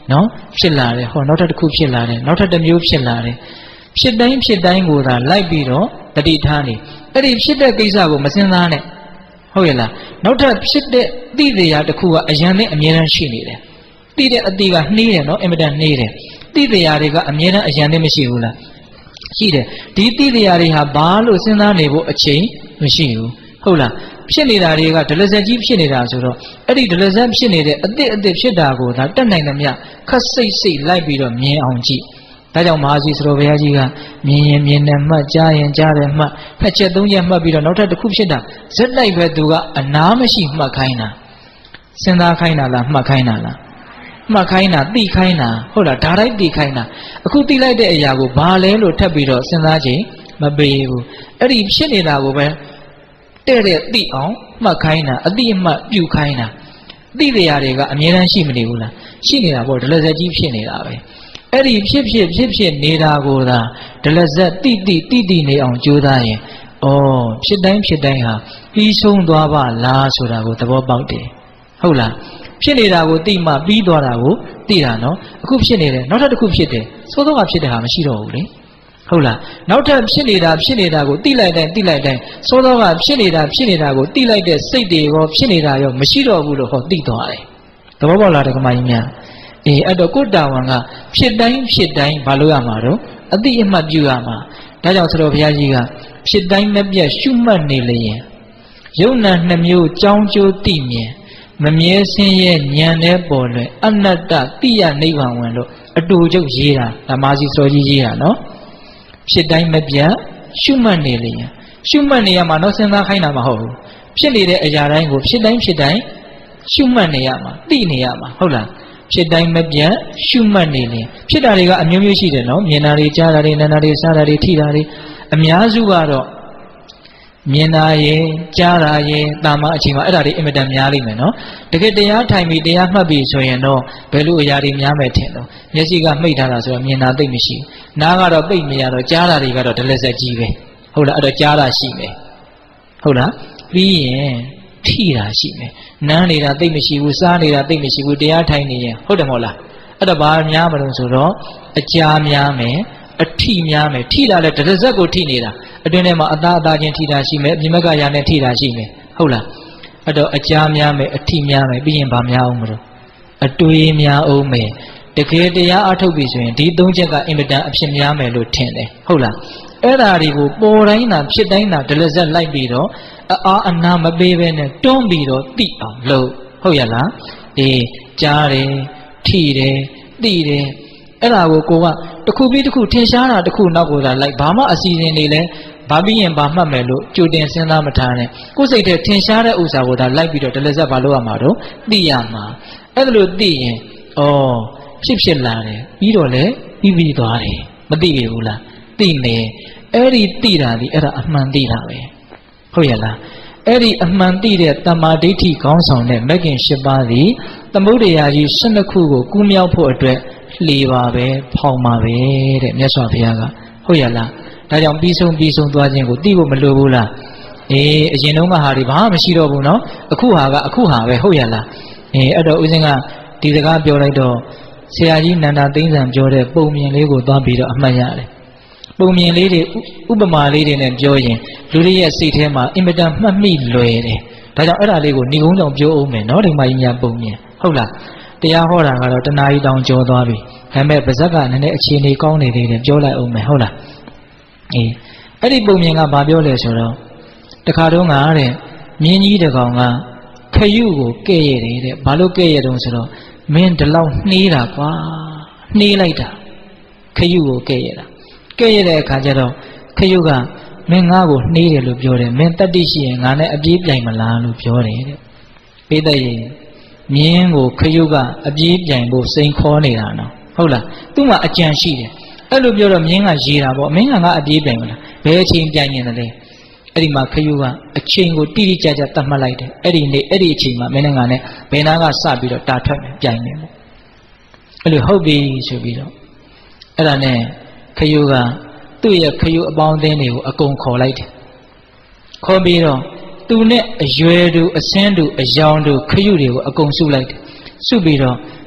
နော်ဖြစ်လာတယ်ဟောနောက်ထပ်တစ်ခုဖြစ်လာတယ်နောက်ထပ်တစ်မျိုးဖြစ်လာတယ်ဖြစ်တိုင်းကိုသာလိုက်ပြီးတော့တတိထားနေအဲ့ဒီဖြစ်တဲ့ကိစ္စကိုမစင်စားနဲ့ဟုတ်ရဲ့လားနောက်ထပ်ဖြစ်တဲ့သိတရားတစ်ခုကအရန်နဲ့အမြဲတမ်းရှိနေတယ်သိတဲ့အတိကနှီးတယ်နော်အင်မတန်နှီးတယ်သိတရားတွေကအမြဲတမ်းအရန်နဲ့မရှိဘူးလားရှိတယ်ဒီသိတရားတွေဟာဘာလို့စဉ်းစားနေဖို့အချိန်မရှိဘူးဟုတ်လားဖြစ်နေတာတွေကဒလဇက်ကြီးဖြစ်နေတာဆိုတော့အဲ့ဒီဒလဇက်ဖြစ်နေတဲ့အသစ်ဖြစ်တာကိုဒါတက်နိုင်သမျှခက်စိတ်လိုက်ပြီးတော့မြင်အောင်ကြည့်ဒါကြောင့်မဟာစီစတော်ဘုရားကြီးကမြင်ရင်မြင်တယ်မှတ်ကြားရင်ကြားတယ်မှတ်နှစ်ချက်သုံးချက်မှတ်ပြီးတော့နောက်ထပ်တစ်ခုဖြစ်တာဇက်လိုက်ပဲသူကအနားမရှိမှတ်ခိုင်းတာစဉ်းစားခိုင်းတာလားမှတ်ခိုင်းတာလားမှတ်ခိုင်းတာသိခိုင်းတာဟုတ်လားဒါတိုင်းသိခိုင်းတာအခုသိလိုက်တဲ့အရာကိုဘာလဲလို့ထပ်ပြီးတော့စဉ်းစားချိန်မပေးဘူးအဲ့ဒီဖြစ်နေတာကိုပဲတဲ့သိအောင်မှတ်ခိုင်းတာအတိအမှတ်ပြုခိုင်းတာသိတရားတွေကအမြဲတမ်းရှိမနေဘူးလားရှိနေတာပေါ့ဒလဇက်ကြီးဖြစ်နေတာပဲအဲ့ဒီဖြစ်နေတာကိုသာဒလဇက်တိနေအောင်ကြိုးစားရင်ဩဖြစ်တိုင်းဟာပြီးဆုံးသွားပါလားဆိုတာကိုသဘောပေါက်တယ်ဟုတ်လားဖြစ်နေတာကိုသိမှပြီးသွားတာကိုသိတာနော်အခုဖြစ်နေတယ်နောက်ထပ်တစ်ခုဖြစ်တယ်သို့တော့ဖြစ်တဲ့ဟာမရှိတော့ဘူးလေဟုတ်လားနောက်ထပ်ဖြစ်နေတာကိုသိလိုက်တိုင်းသို့တော့ဖြစ်နေတာကိုသိလိုက်တဲ့စိတ်တွေရောဖြစ်နေတာရောမရှိတော့ဘူးလို့ဟောသိသွားတယ်သဘောပေါက်လားဓမ္မကြီးများအဲ့တော့ကိုယ်တာဝန်ကဖြစ်တိုင်းဘာလို့ရမှာတော့အတိအမှတ်ပြုရမှာဒါကြောင့်ဆရာတော်ဘုရားကြီးကဖြစ်တိုင်းမပြတ်ရှုမှတ်နေလျင်ယုံနာနှမျိုးကြောင်းကျိုးသိမြင်မမြဲစင်းရဲ့ဉာဏ်နဲ့ပေါ်လွင်အနတ္တတိယနိဗ္ဗာန်ဝင်လို့အတူချုပ်ရေးတာဓမ္မစီစောကြီးရေးတာနော်ဖြစ်တိုင်းမပြတ်ရှုမှတ်နေလျင်ရှုမှတ်နေရမှာတော့စဉ်းစားခိုင်းတာမဟုတ်ဘူးဖြစ်နေတဲ့အရာတိုင်းကိုဖြစ်တိုင်းရှုမှတ်နေရမှာသိနေရမှာဟုတ်လားဖြစ်တိုင်းမပြတ်ရှုမှတ်နေရင်ဖြစ်တာတွေကအမျိုးမျိုးရှိတယ်နော်မြင်တာတွေကြားတာတွေနားတာတွေစားတာတွေထိတာတွေအများစုကတော့မြင်တာရဲ့ကြားတာရဲ့တာမအချိန်မှာအဲ့ဒါတွေအင်မတန်များလိမ့်မယ်နော်တကယ်တရားထိုင်ပြီးတရားမှတ်ပြီးဆိုရင်တော့ဘယ်လိုအရာတွေများမယ်ထင်တော့မျက်စိကမှိတ်ထားတာဆိုတော့မြင်တာသိမရှိဘူးနားကတော့ပိတ်မရတော့ကြားတာတွေကတော့ဒလဇက်ကြီးပဲဟုတ်လားအဲ့တော့ကြားတာရှိမယ်ဟုတ်လားပြီးရင်ထိတာရှိမယ်နမ်းနေတာသိမရှိဘူးစားနေတာသိမရှိဘူးတရားထိုင်နေရင်ဟုတ်တယ်မဟုတ်လားအဲ့တော့ဘာများမလို့ဆိုတော့အကြာများမယ်အထိများမယ်ထိတာလဲဒလဇက်ကိုထိနေတာအတွင်းထဲမှာအသားချင်းထိတာရှိမယ်အပြင်ဘက်ကရာနဲ့ထိတာရှိမယ်ဟုတ်လားအဲ့တော့အကြာများမယ်အထိများမယ်ပြီးရင်ဘာများအောင်မလို့အတွေးများအောင်မယ်တကယ်တရားအထုတ်ပြီဆိုရင်ဒီသုံးချက်ကအင်မတန်အဖြစ်များမယ်လို့ထင်တယ်ဟုတ်လားအဲ့ဓာတွေကိုပေါ်တိုင်းသာဖြစ်တိုင်းသာဒလဇက်လိုက်ပြီးတော့အားအနာမပေးဘဲနဲ့တွန်းပြီးတော့သိအောင်လုပ်ဟုတ်ရလားကြားတယ်ထိတယ်သိတယ်အဲ့ဒါကိုကတစ်ခုပြီးတစ်ခုထင်ရှားတာတစ်ခုနောက်ကိုသာလိုက်ဘာမှအစီအစဉ်တွေလဲဘာပြီးရင်ဘာမှတ်မယ်လို့ကြိုတင်စဉ်းစားမထားနဲ့ကိုယ်စိတ်ထဲထင်ရှားတဲ့ဥစ္စာကိုသာလိုက်ပြီးတော့ဒလဇက်ဘာလို့ရမှာတော့သိရမှာအဲ့ဒါလို့သိရင်ဖြစ်လာတယ်ပြီးတော့လေပြီးသွားတယ်မသိပြီဘူးလားသိနေအဲ့ဒီသိတာဒီအဲ့ဒါအမှန်သိတာပဲဟုတ်ရလားအဲ့ဒီအမှန်သိတဲ့တမ္မာဒိဋ္ဌိခေါင်းဆောင်တဲ့မဂ်ကင်၈ပါးသည်သမုဒ္ဒရာကြီး12ခုကိုကူးမြောက်ဖို့အတွက်လှေပါပဲဖောင်ပါပဲတဲ့မြတ်စွာဘုရားကဟုတ်ရလားဒါကြောင့်ပြီးဆုံးသွားခြင်းကိုသိဖို့မလိုဘူးလားအရင်တုန်းကဟာတွေဘာမှမရှိတော့ဘူးနော်အခုဟာပဲဟုတ်ရလားအဲ့တော့ဦးဇင်းကဒီစကားပြောလိုက်တော့ဆရာကြီးနန္ဒာသိန်းစံပြောတဲ့ပုံမြင်လေးကိုသွားပြီးတော့အမှတ်ရတယ်ပုံမြင်လေးတွေဥပမာလေးတွေနဲ့ပြောရင်လူတွေရဲ့စိတ်ထဲမှာအင်မတန်မှတ်မိလွယ်တယ်ဒါကြောင့်အဲ့ဒါလေးကိုဏီကုန်းကြောင့်ပြောအောင်မယ်နော်ဒီမှာကြီးများပုံမြင်ဟုတ်လားတရားဟောတာကတော့တနာရီတောင်ကျော်သွားပြီဒါပေမဲ့ပါဇက်ကနည်းနည်းအခြေအနေကောင်းနေသေးတယ်ပြောလိုက်အောင်မယ်ဟုတ်လားအဲ့ဒီပုံမြင်ကဘာပြောလဲဆိုတော့တခါတုန်းကတဲ့မြင်းကြီးတကောင်ကခရုကိုကဲ့ရတယ်တဲ့ဘာလို့ကဲ့ရတုံးဆိုတော့မင်းဒီလောက်နှေးတာကွာနှေးလိုက်တာခရုကိုကဲ့ရတာကဲ့ရတဲ့အခါကျတော့ခရုကမင်းငါ့ကိုနှေးတယ်လို့ပြောတယ်မင်းတတ္တိရှိရင်ငါနဲ့အပြေးပြိုင်မလားလို့ပြောတယ်တဲ့ပိဿယေမြင်းကိုခရုကအပြေးပြိုင်ဖို့စိန်ခေါ်နေတာနော်ဟုတ်လားသူ့မှာအကြံရှိတယ်အဲ့လိုပြောတော့မြင်းကရေးတာပေါ့မင်းကငါအပြေးပြိုင်မလားဘယ်အချိန်ပြိုင်နေတယ်လဲအဲ့ဒီမှာခရုကအချိန်ကိုတိတိကျကျသတ်မှတ်လိုက်တယ်အဲ့ဒီနေ့အဲ့ဒီအချိန်မှာမင်းနဲ့ငါနဲ့ဘယ်နာကစပြီးတော့တာထွက်မယ်ပြိုင်မယ်ပေါ့အဲ့လိုဟုတ်ပြီဆိုပြီးတော့အဲ့ဒါနဲ့ခရုကသူ့ရဲ့ခရုအပေါင်းအသင်းတွေကိုအကုန်ခေါ်လိုက်တယ်ခေါ်ပြီးတော့သူနဲ့အရွယ်တူအစင်းတူအယောင်တူခရုတွေကိုအကုန်စုလိုက်တယ်စုပြီးတော့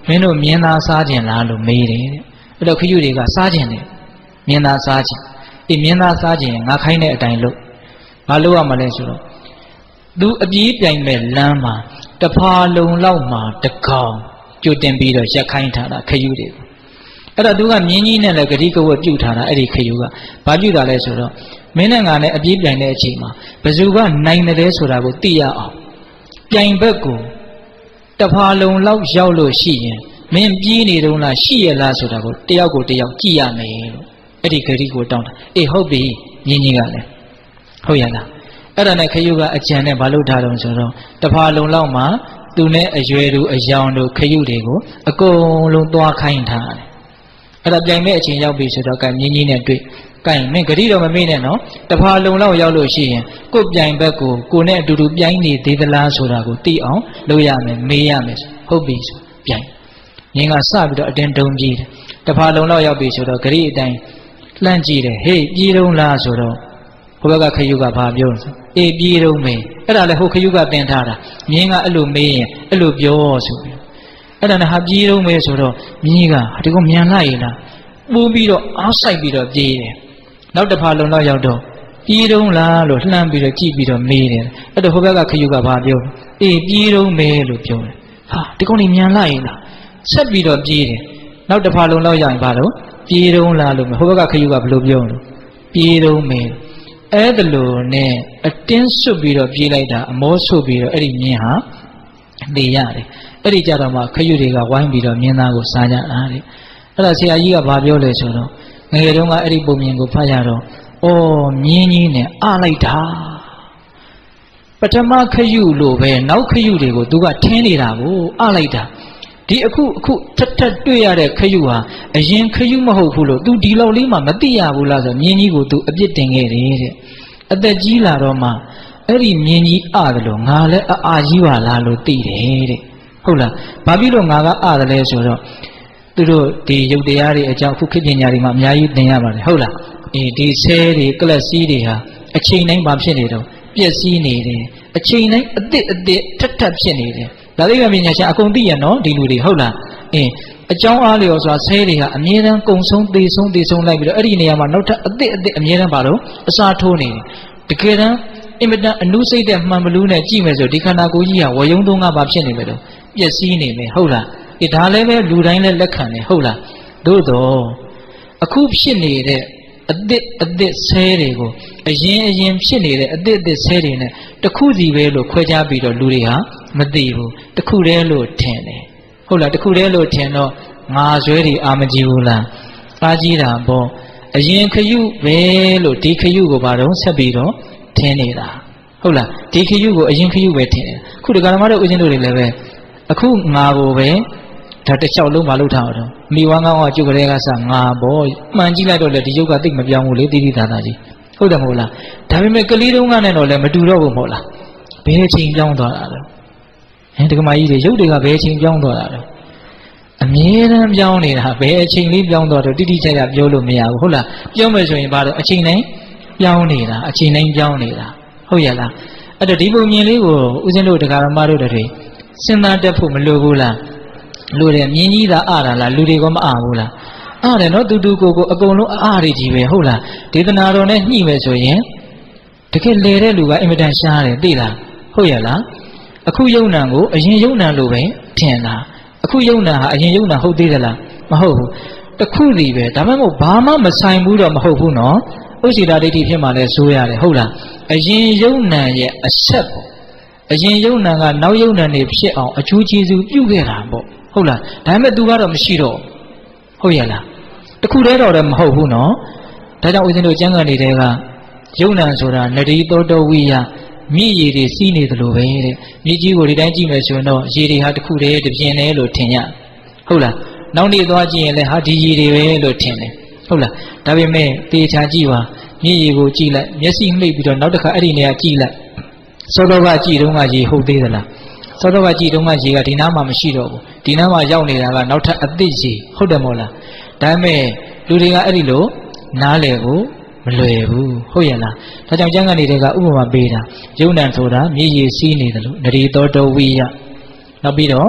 မင်းတို့မြင်းသားစားခြင်းလားလို့မေးတယ်အဲ့တော့ခရုတွေကစားခြင်းတယ်မြင်းသားစားခြင်းအေးမြင်းသားစားခြင်းငါခိုင်းတဲ့အတိုင်းလုပ်ဘာလုပ်ရမလဲဆိုတော့သူအပြေးပြိုင်မဲ့လမ်းမှာတဖာလုံလောက်မှာတကောင်ကြိုတင်ပြီးတော့ရက်ခိုင်းထားတာခရုတွေအဲ့တော့သူကမြင်းကြီးနဲ့လည်းဂတိကဝတ်ပြုတ်ထားတာအဲ့ဒီခရုကဘာပြုတာလဲဆိုတော့မင်းနဲ့ငါနဲ့အပြေးပြိုင်တဲ့အချိန်မှာဘယ်သူကနိုင်တယ်ဆိုတာကိုသိရအောင်ပြိုင်ဘက်ကိုတဖာလုံလောက်ရောက်လို့ရှိရင်မင်းပြေးနေတုန်းလားရှိရလားဆိုတာကိုတယောက်ကိုတယောက်ကြည့်ရမယ်လို့အဲ့ဒီဂတိကိုတောင်းတာအေးဟုတ်ပြီမြင်းကြီးကလည်းဟုတ်ရလားအဲ့ဒါနဲ့ခရုကအကြံနဲ့ဘာလို့ထားတော့ဆိုတော့တဖာလုံလောက်မှာသူနဲ့အရွယ်တို့အယောင်တို့ခရုတွေကိုအကုန်လုံးသွားခိုင်းထားတယ်အဲ့ဒါပြိုင်မဲ့အချိန်ရောက်ပြီဆိုတော့ကဲမြင်းကြီးနဲ့တွေ့ကဲမင်းဂတိတော့မမေ့နဲ့နော်တဖာလုံလောက်ရောက်လို့ရှိရင်ကိုယ်ပြိုင်ဘက်ကိုနဲ့အတူတူပြိုင်နေသေးသလားဆိုတာကိုသိအောင်လုပ်ရမယ်မေးရမယ်ဟုတ်ပြီဆိုပြိုင်မြင်းကစပြီးတော့အတင်းတုံးကြည့်တယ်တဖာလုံလောက်ရောက်ပြီဆိုတော့ဂတိအတိုင်းလှမ်းကြည့်တယ်ဟေးပြေးတော့လားဆိုတော့ဟိုဘက်ကခရုကဘာပြောလဲအေးပြေးတော့မေးအဲ့ဒါလည်းဟိုခရုကတင်ထားတာမြင်းကအဲ့လိုမေးရင်အဲ့လိုပြောဆိုပြီးအဲ့ဒါနဲ့ဟာပြေးတော့မေးဆိုတော့မြင်းကဒီကောင်မြန်လိုက်ရလားပိုးပြီးတော့အားဆိုင်ပြီးတော့ပြေးတယ်နောက်တစ်ဖာလုံတော့ရောက်တော့ပြေးတော့လားလို့လှမ်းပြီးတော့ကြည့်ပြီးတော့မေးတယ်အဲ့တော့ဟိုဘက်ကခရုကဘာပြောအေးပြေးတော့မေးလို့ပြောတယ်ဟာဒီကောင်ကြီးမြန်လိုက်ရလားဆက်ပြီးတော့ပြေးတယ်နောက်တစ်ဖာလုံတော့ရောက်ရင်ဘာလို့ပြေးတော့လားလို့ဟိုဘက်ကခရုကဘယ်လိုပြောလို့ပြေးတော့မေးအဲ့ဒါလို့နဲ့အတင်းဆွတ်ပြီးတော့ပြေးလိုက်တာအမောဆွတ်ပြီးတော့အဲ့ဒီမြင်းဟာနေရတယ်အဲ့ဒီကြတော့မှခရုတွေကဝိုင်းပြီးတော့မြင်းသားကိုစားကြတာတဲ့အဲ့ဒါဆရာကြီးကဘာပြောလဲဆိုတော့ငယ်တုန်းကအဲ့ဒီပုံမြင်ကိုဖတ်ရတော့အော်မြင်းကြီးနဲ့အလိုက်တာပထမခရုလို့ပဲနောက်ခရုတွေကိုသူကထင်းနေတာကိုအလိုက်တာဒီအခုထပ်တွေ့ရတဲ့ခရုဟာအရင်ခရုမဟုတ်ဘူးလို့ तू ဒီလောက်လေးမှမသိရဘူးလားဆိုမြင်းကြီးကို तू အပြစ်တင်ခဲ့တယ်တဲ့အသက်ကြီးလာတော့မှအဲ့ဒီမြင်းကြီးအားတယ်လို့ငါလည်းအာကြီးပါလားလို့သိတယ်တဲ့ဟုတ်လားဘာဖြစ်လို့ငါကအားတယ်လဲဆိုတော့သူတို့ဒီရုပ်တရားတွေအကြောင်းအခုခေတ်ပညာတွေမှာအများကြီးသင်ရပါတယ်ဟုတ်လားဒီဆဲတွေကလပ်စီးတွေဟာအချိန်တိုင်းဘာဖြစ်နေတော့ပျက်စီးနေတယ်အချိန်တိုင်းအသစ်ထပ်ဖြစ်နေတယ်ဒါသိက္ခာပညာရှင်အကုန်သိရနော်ဒီလူတွေဟုတ်လားအကြောင်းအားလျော်စွာဆဲတွေကအမြဲတမ်းကုံဆုံးသေဆုံးလိုက်ပြီးတော့အဲ့ဒီနေရာမှာနောက်ထပ်အသစ်အမြဲတမ်းပါတော့အစားထိုးနေတယ်တကယ်တမ်းအင်မတန်အနုစိတ်တဲ့မှန်ဘလူးနဲ့ကြည့်မယ်ဆိုဒီခန္ဓာကိုယ်ကြီးဟာဝယုံသုံးကဘာဖြစ်နေမယ်လို့ပျက်စီးနေမယ်ဟုတ်လားဒါလည်းပဲလူတိုင်းလည်းလက်ခံတယ်ဟုတ်လားသို့တော့အခုဖြစ်နေတဲ့အသစ်ဆဲတွေကိုအရင်ဖြစ်နေတဲ့အသစ်ဆဲတွေနဲ့တခုစီပဲလို့ခွဲခြားပြီးတော့လူတွေဟာမသိဘူးတခုတည်းလို့ထင်တယ်ဟုတ်လားတခုတည်းလို့ထင်တော့ငါဆွဲတွေအာမကြည့်ဘူးလားအားကြီးတာပေါ့အရင်ခရုပဲလို့ဒီခရုကိုဘာတော့ဆက်ပြီးတော့ထင်နေတာဟုတ်လားဒီခရုကိုအရင်ခရုပဲထင်တယ်အခုဒီကရမတို့ဦးဇင်းတို့တွေလည်းပဲအခုငါကိုပဲဒါတစ်လျှောက်လုံးမလုပ်ထားတော့မိဝမ်းကောင်းကကျုပ်ကလေးကစငါပေါ့မှန်ကြည့်လိုက်တော့လေဒီယုတ်ကသိမပြောင်းဘူးလေတိတိသာသာကြီးဟုတ်တယ်မဟုတ်လားဒါပေမဲ့ကလေးတုန်းကနဲ့တော့လည်းမတူတော့ဘူးမဟုတ်လားဘယ်အချိန်ပြောင်းသွားတာလဲဒီကမာကြီးတွေရုပ်တွေကဘယ်အချိန်ပြောင်းသွားတာလဲအမြဲတမ်းပြောင်းနေတာဘယ်အချိန်လေးပြောင်းသွားတော့တိတိကျကျပြောလို့မရဘူးဟုတ်လားပြောမယ်ဆိုရင်ဘာလို့အချိန်တိုင်းပြောင်းနေတာအချိန်တိုင်းပြောင်းနေတာဟုတ်ရဲ့လားအဲ့တော့ဒီပုံမြင်လေးကိုဦးဇင်းတို့တရားဓမ္မတို့တွေစဉ်းစားတတ်ဖို့မလိုဘူးလားလူတွေမြင်းကြီးသာအားတာလားလူတွေကမအားဘူးလားအားတယ်နော်တူကိုအကုန်လုံးအားရကြီးပဲဟုတ်လားဒေသနာတော်နဲ့ညှိမယ်ဆိုရင်တကယ်လေတဲ့လူကအင်မတန်ရှားတယ်သိလားဟုတ်ရဲ့လားအခုယုံနံကိုအရင်ယုံနံလို့ပဲထင်လားအခုယုံနံဟာအရင်ယုံနံဟုတ်သေးသလားမဟုတ်ဘူးတခုစီပဲဒါမှမဟုတ်ဘာမှမဆိုင်ဘူးတော့မဟုတ်ဘူးနော်ဥစ္စေတာဒိဋ္ဌိဖြစ်မှလည်းဆိုရတယ်ဟုတ်လားအရင်ယုံနံရဲ့အဆက်ပေါ့အရင်ယုံနံကနောက်ယုံနံနေဖြစ်အောင်အကျိုးကျေးဇူးပြုခဲ့တာပေါ့ဟုတ်လားဒါပေမဲ့ तू ကတော့မရှိတော့ဟုတ်ရဲ့လားတခုတည်းတော့လည်းမဟုတ်ဘူးနော်ဒါကြောင့်ဦးဇင်းတို့ကျမ်းဂန်တွေကယုံနံဆိုတာနရီသောတဝိယမြည်ရည်တွေစီးနေတယ်လို့ပဲတဲ့မြည်ကြီးကိုဒီတိုင်းကြည့်မယ်ဆိုရင်တော့ရည်တွေဟာတခုတည်းတပြင်းတည်းလို့ထင်ရဟုတ်လားနောက်နေ့သွားကြည့်ရင်လည်းဟာဒီရည်တွေပဲလို့ထင်တယ်ဟုတ်လားဒါပေမဲ့တေချာကြည့်ပါမြည်ရည်ကိုကြည့်လိုက်မျက်စိမှိတ်ပြီးတော့နောက်တစ်ခါအဲ့ဒီနေရာကြည့်လိုက်စောတော့ကကြည့်တော့ကရည်ဟုတ်သေးသလားစောတော့ကကြည့်တော့ကရည်ကဒီနားမှာမရှိတော့ဘူးဒီနားမှာရောက်နေတာကနောက်ထပ်အသစ်ရည်ဟုတ်တယ်မဟုတ်လားဒါပေမဲ့လူတွေကအဲ့ဒီလိုနားလေကိုမလွယ်ဘူးဟုတ်ရဲ့လားဒါကြောင့်ကျမ်းဂန်တွေကဥပမာပေးတာယုံနံဆိုတာမြည်ရည်စီးနေတယ်လို့နရီသောတဝိယနောက်ပြီးတော့ဒ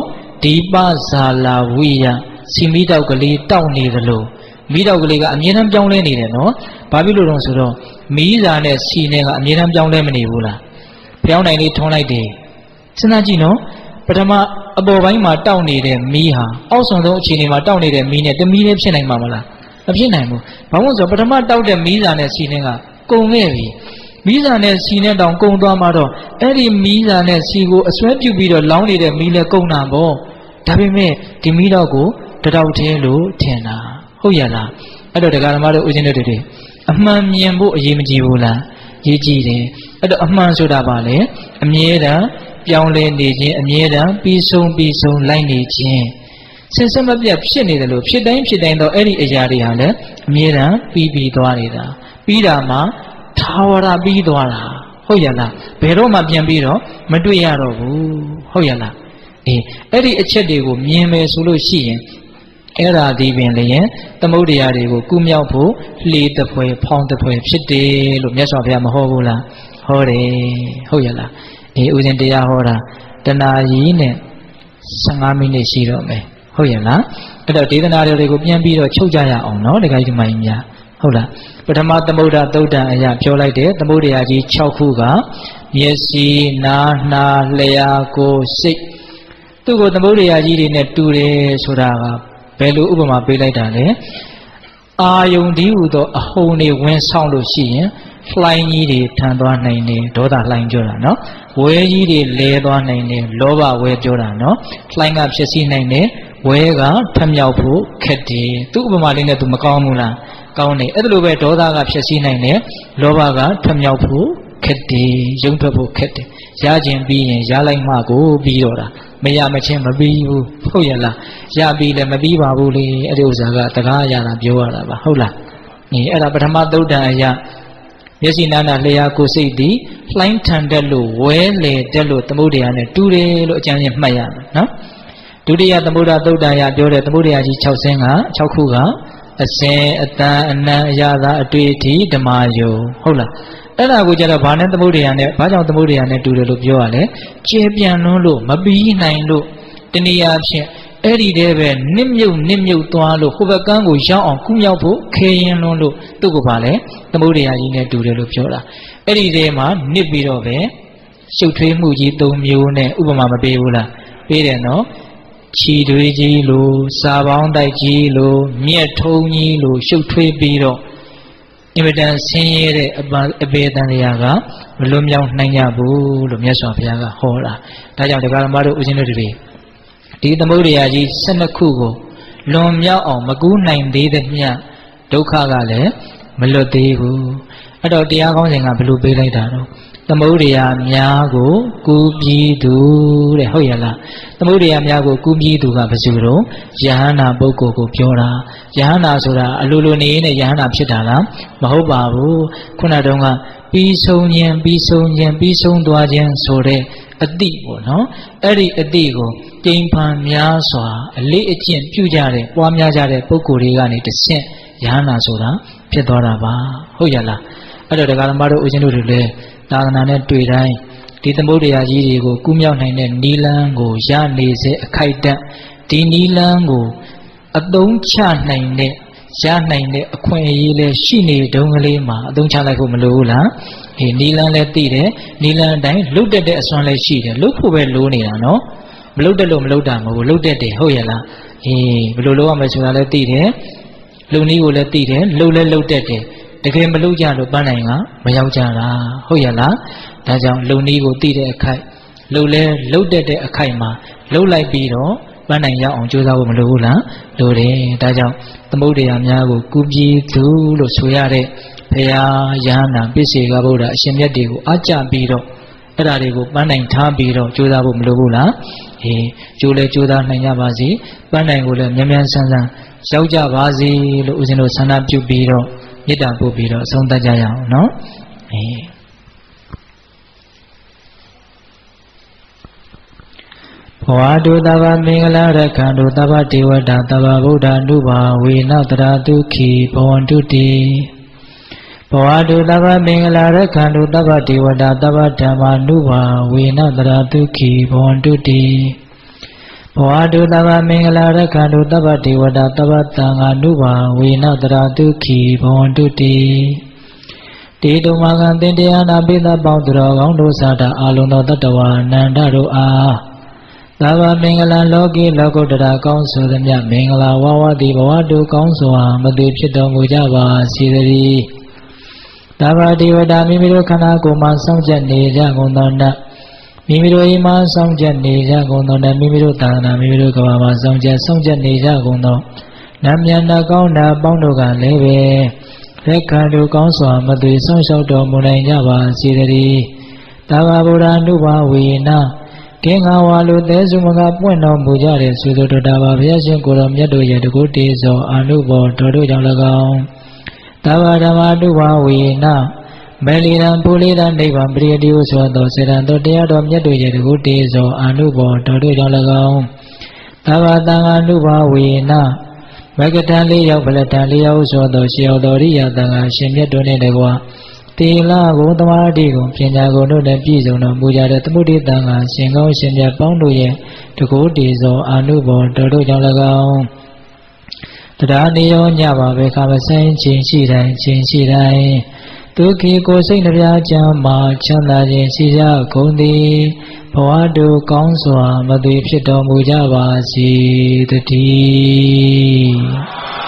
Deepa Sala Wiya, Simita Gali, Town Nidalo, Mida Galiga, and Yenam Jonglen, no? Babylon Suro, Miza and Sine, and Yenam Jonglemani Vula. Piona any tonai day. Sanajino, but above my town needed Miha, also no cinema town needed Mina, the Mina Chinang Mamala. Of Chinamo, Pamosa, but I'm doubt the Miza and Sinega, go maybe. Miza and Sine down Gong Damado, Eddie Miza and Sigo, a sweat you be the lonely the Mila Gonabo. Tabime, the Mila go, the Dautelo, Tena, Hoyala. I don't the Galamado was in the day. A man Yambo Yimjibula, Yiji, a man Sudabale, a Mieda, Youngland, a Mieda, be so, lineage. Since some of the Pshini the loop, she dine to any Ajariana, Mieda, Bibi Duarida, Bidama. Tawara bidwara, Hoyala, Peroma Biambiro, Maduyaro, Hoyala. Eri Echedigo, Mieme Sulushi, Era Divin Leyen, the Modiarigo, Gumiapo, lead the way, pound the way, Shitty, Lumesavia Mahola, Hore, Hoyala, Uzin de Ahora, Danayine, Sangamine Shiro me, Hoyala, but the Danario Biambiro, Chojaya, or no, the guy in my Hola. But I'm at the Moda Doda and Jola de, the Modiaji Chaukuga, Yesi, Na, Lea, go sick. To go the Modiaji in a 2 days, Sodaga, Belu Ubama Beladale. I only do a holy wind sound of sea, flying ye, Tandwa Nine, Doda Line Jorano, where ye lay on Nine, Lova, where Jorano, flying up Chessi Nine, Wega, Tamyapu, Ketty, to Ubamalina to Macamula. County, Edluve, Doda, Chessi Nine, Lovaga, Tamyapu, Ketty, Young Purple Ketty, Yajin being Yalang Mago, Biora, Mayamachim, Mabiu, Hoyala, Yabi, Mabiba, Buli, Edozaga, Tagaya, Biora, Hola. Era Batama Doda, Yesi Nana, Lea Cosidi, Flying Tandelu, Wele, Delu, Tamudian, 2 days, Lojan Maya, no? Today at the Muda Doda, Dora, the Mudiaji Chausenga, Chaukuga. A say at the Yada, a treaty, the Mayo, Hola. And I would get a banana the Moody and a part of the Moody and a to the Lupiole, Champion Lu, Mabi Nine Lu, Tenia, Eddie David, Nimu, Tualu, Hubagango, Jean on Kumyapu, Kayan Lu, Tugubale, the Moody and to the Lupiola. Eddie Dema, Nibirove, Shutri Muji, Domune, Ubama Beula, Pedeno. Chidriji lu, Sabandai lu, Mietoni lu, Shutri Biro. Evidence senior about a bed and Yaga, Lumia Nanyabu, Lumias of Yaga, Hola. Taja the Galamado was in the day. Did the Modiaji, Senakugo, Lumia or Magu 9 days that Mia, Dokagale, Melodigu, adult the Yagon and Blue Beladano. The Modia Miago, Gubi do the Hoyala. The Modia Miago, Gubi do Gabazuro, Jahana Boko Piora, Jahana Sura, Aluluni, Jahana Pshitala, Mahobabu, Kunadonga, Bisonian, Bison Duajan Sore, a Digo, no? Eri a Digo, Jamepan Miaswa, a Legion, Pujare, Wamiajare, Pokurigani, the Saint, Jahana Sura, Piedoraba, Hoyala. Other the Galamado was in the Dana Tuidai, did the Modia Jigo, Kumya and Nilango, Jani, a kite, Dinilango, a don't chan name, Jane, a quayle, Shini, Dongalema, don't chan like Malula, a Nilan let Dide, Nilan dine, looked at the son like she, look over Lunia, no? Blow the loom, low down, looked at the Hoyala, he blew low Masula Dide, Luni will let Dide, Lula looked at it. The game Maluja, Bananga, Mayajara, Hoyala, Tajam, Luni will did a kite, Lule, loaded a kaima, low like Biro, Banaya on Josa Malula, Lore, Tajam, the Modia Miago, Gubi, Tulu, Suyare, Pea, Yana, Bisi Gaboda, Shemiadigo, Aja Biro, Eradigo, Banang Tabiro, Josa Malula, he, Jule Joda Nayabazi, Banangula, Namian Sansa, Sauja Bazi, Luzino Sana Biro. Yida Bubiro, Sonda Jaya, no? Wadu Dava Mingala Rakandu Dava Diwada Dava Buddha Nuba, we Natara Duki, Ponduti. Wadu Dava Mingala Rakandu Dava Diwada Dava Dama Nuba, we Natara Duki, Ponduti. Bawadu taba mingala rakhandu taba devata taba tanga nuba vina taratu ki bhavantu ti. Tidu magan tindiyana pita paudra gaundu sada aluno tatawa nandadu a. Taba mingala loki lakudara kaunsu damya mingala wawadi bawadu kaunsu a mati pitamu java sidari. Taba devata mimiru khana kuma samjat neja gundanda. Mimiru ima samjat neja gundanda mimiru tana mimiru kawama samjat neja gundanda. Namyana kaunda paunduka lebe. Rekhandu kaunsu a mati samshauto munai java sidari. Taba buddha nuba vina. Kenga walu tesu maga pueno mujare sudu taba vyashin kuram yadu yadu tiso anubo todu jalagaung. Taba dhamma nuba vina. Meliran puliran devan priyadiu suado seranto tiyadom yadu yadu tiso anubo todu jalagaung. Taba tanga nuba vina. Magatan liyaw balatan liyaw suado siyaw doriya tanga shimyadu nedegwa. Tila Gothamadi go Pina go no the Piso no Buja Tamudi Tanga, Singo Simya Ponduye, to go Tizo, Anubo, Todo Jalagao. Tadani on Yava become a saint, Chinchidai. Tuki go Saint Jama, Chanda Sija, Kondi, Poadu, Consua, Madu Pito Mujava, Si the tea.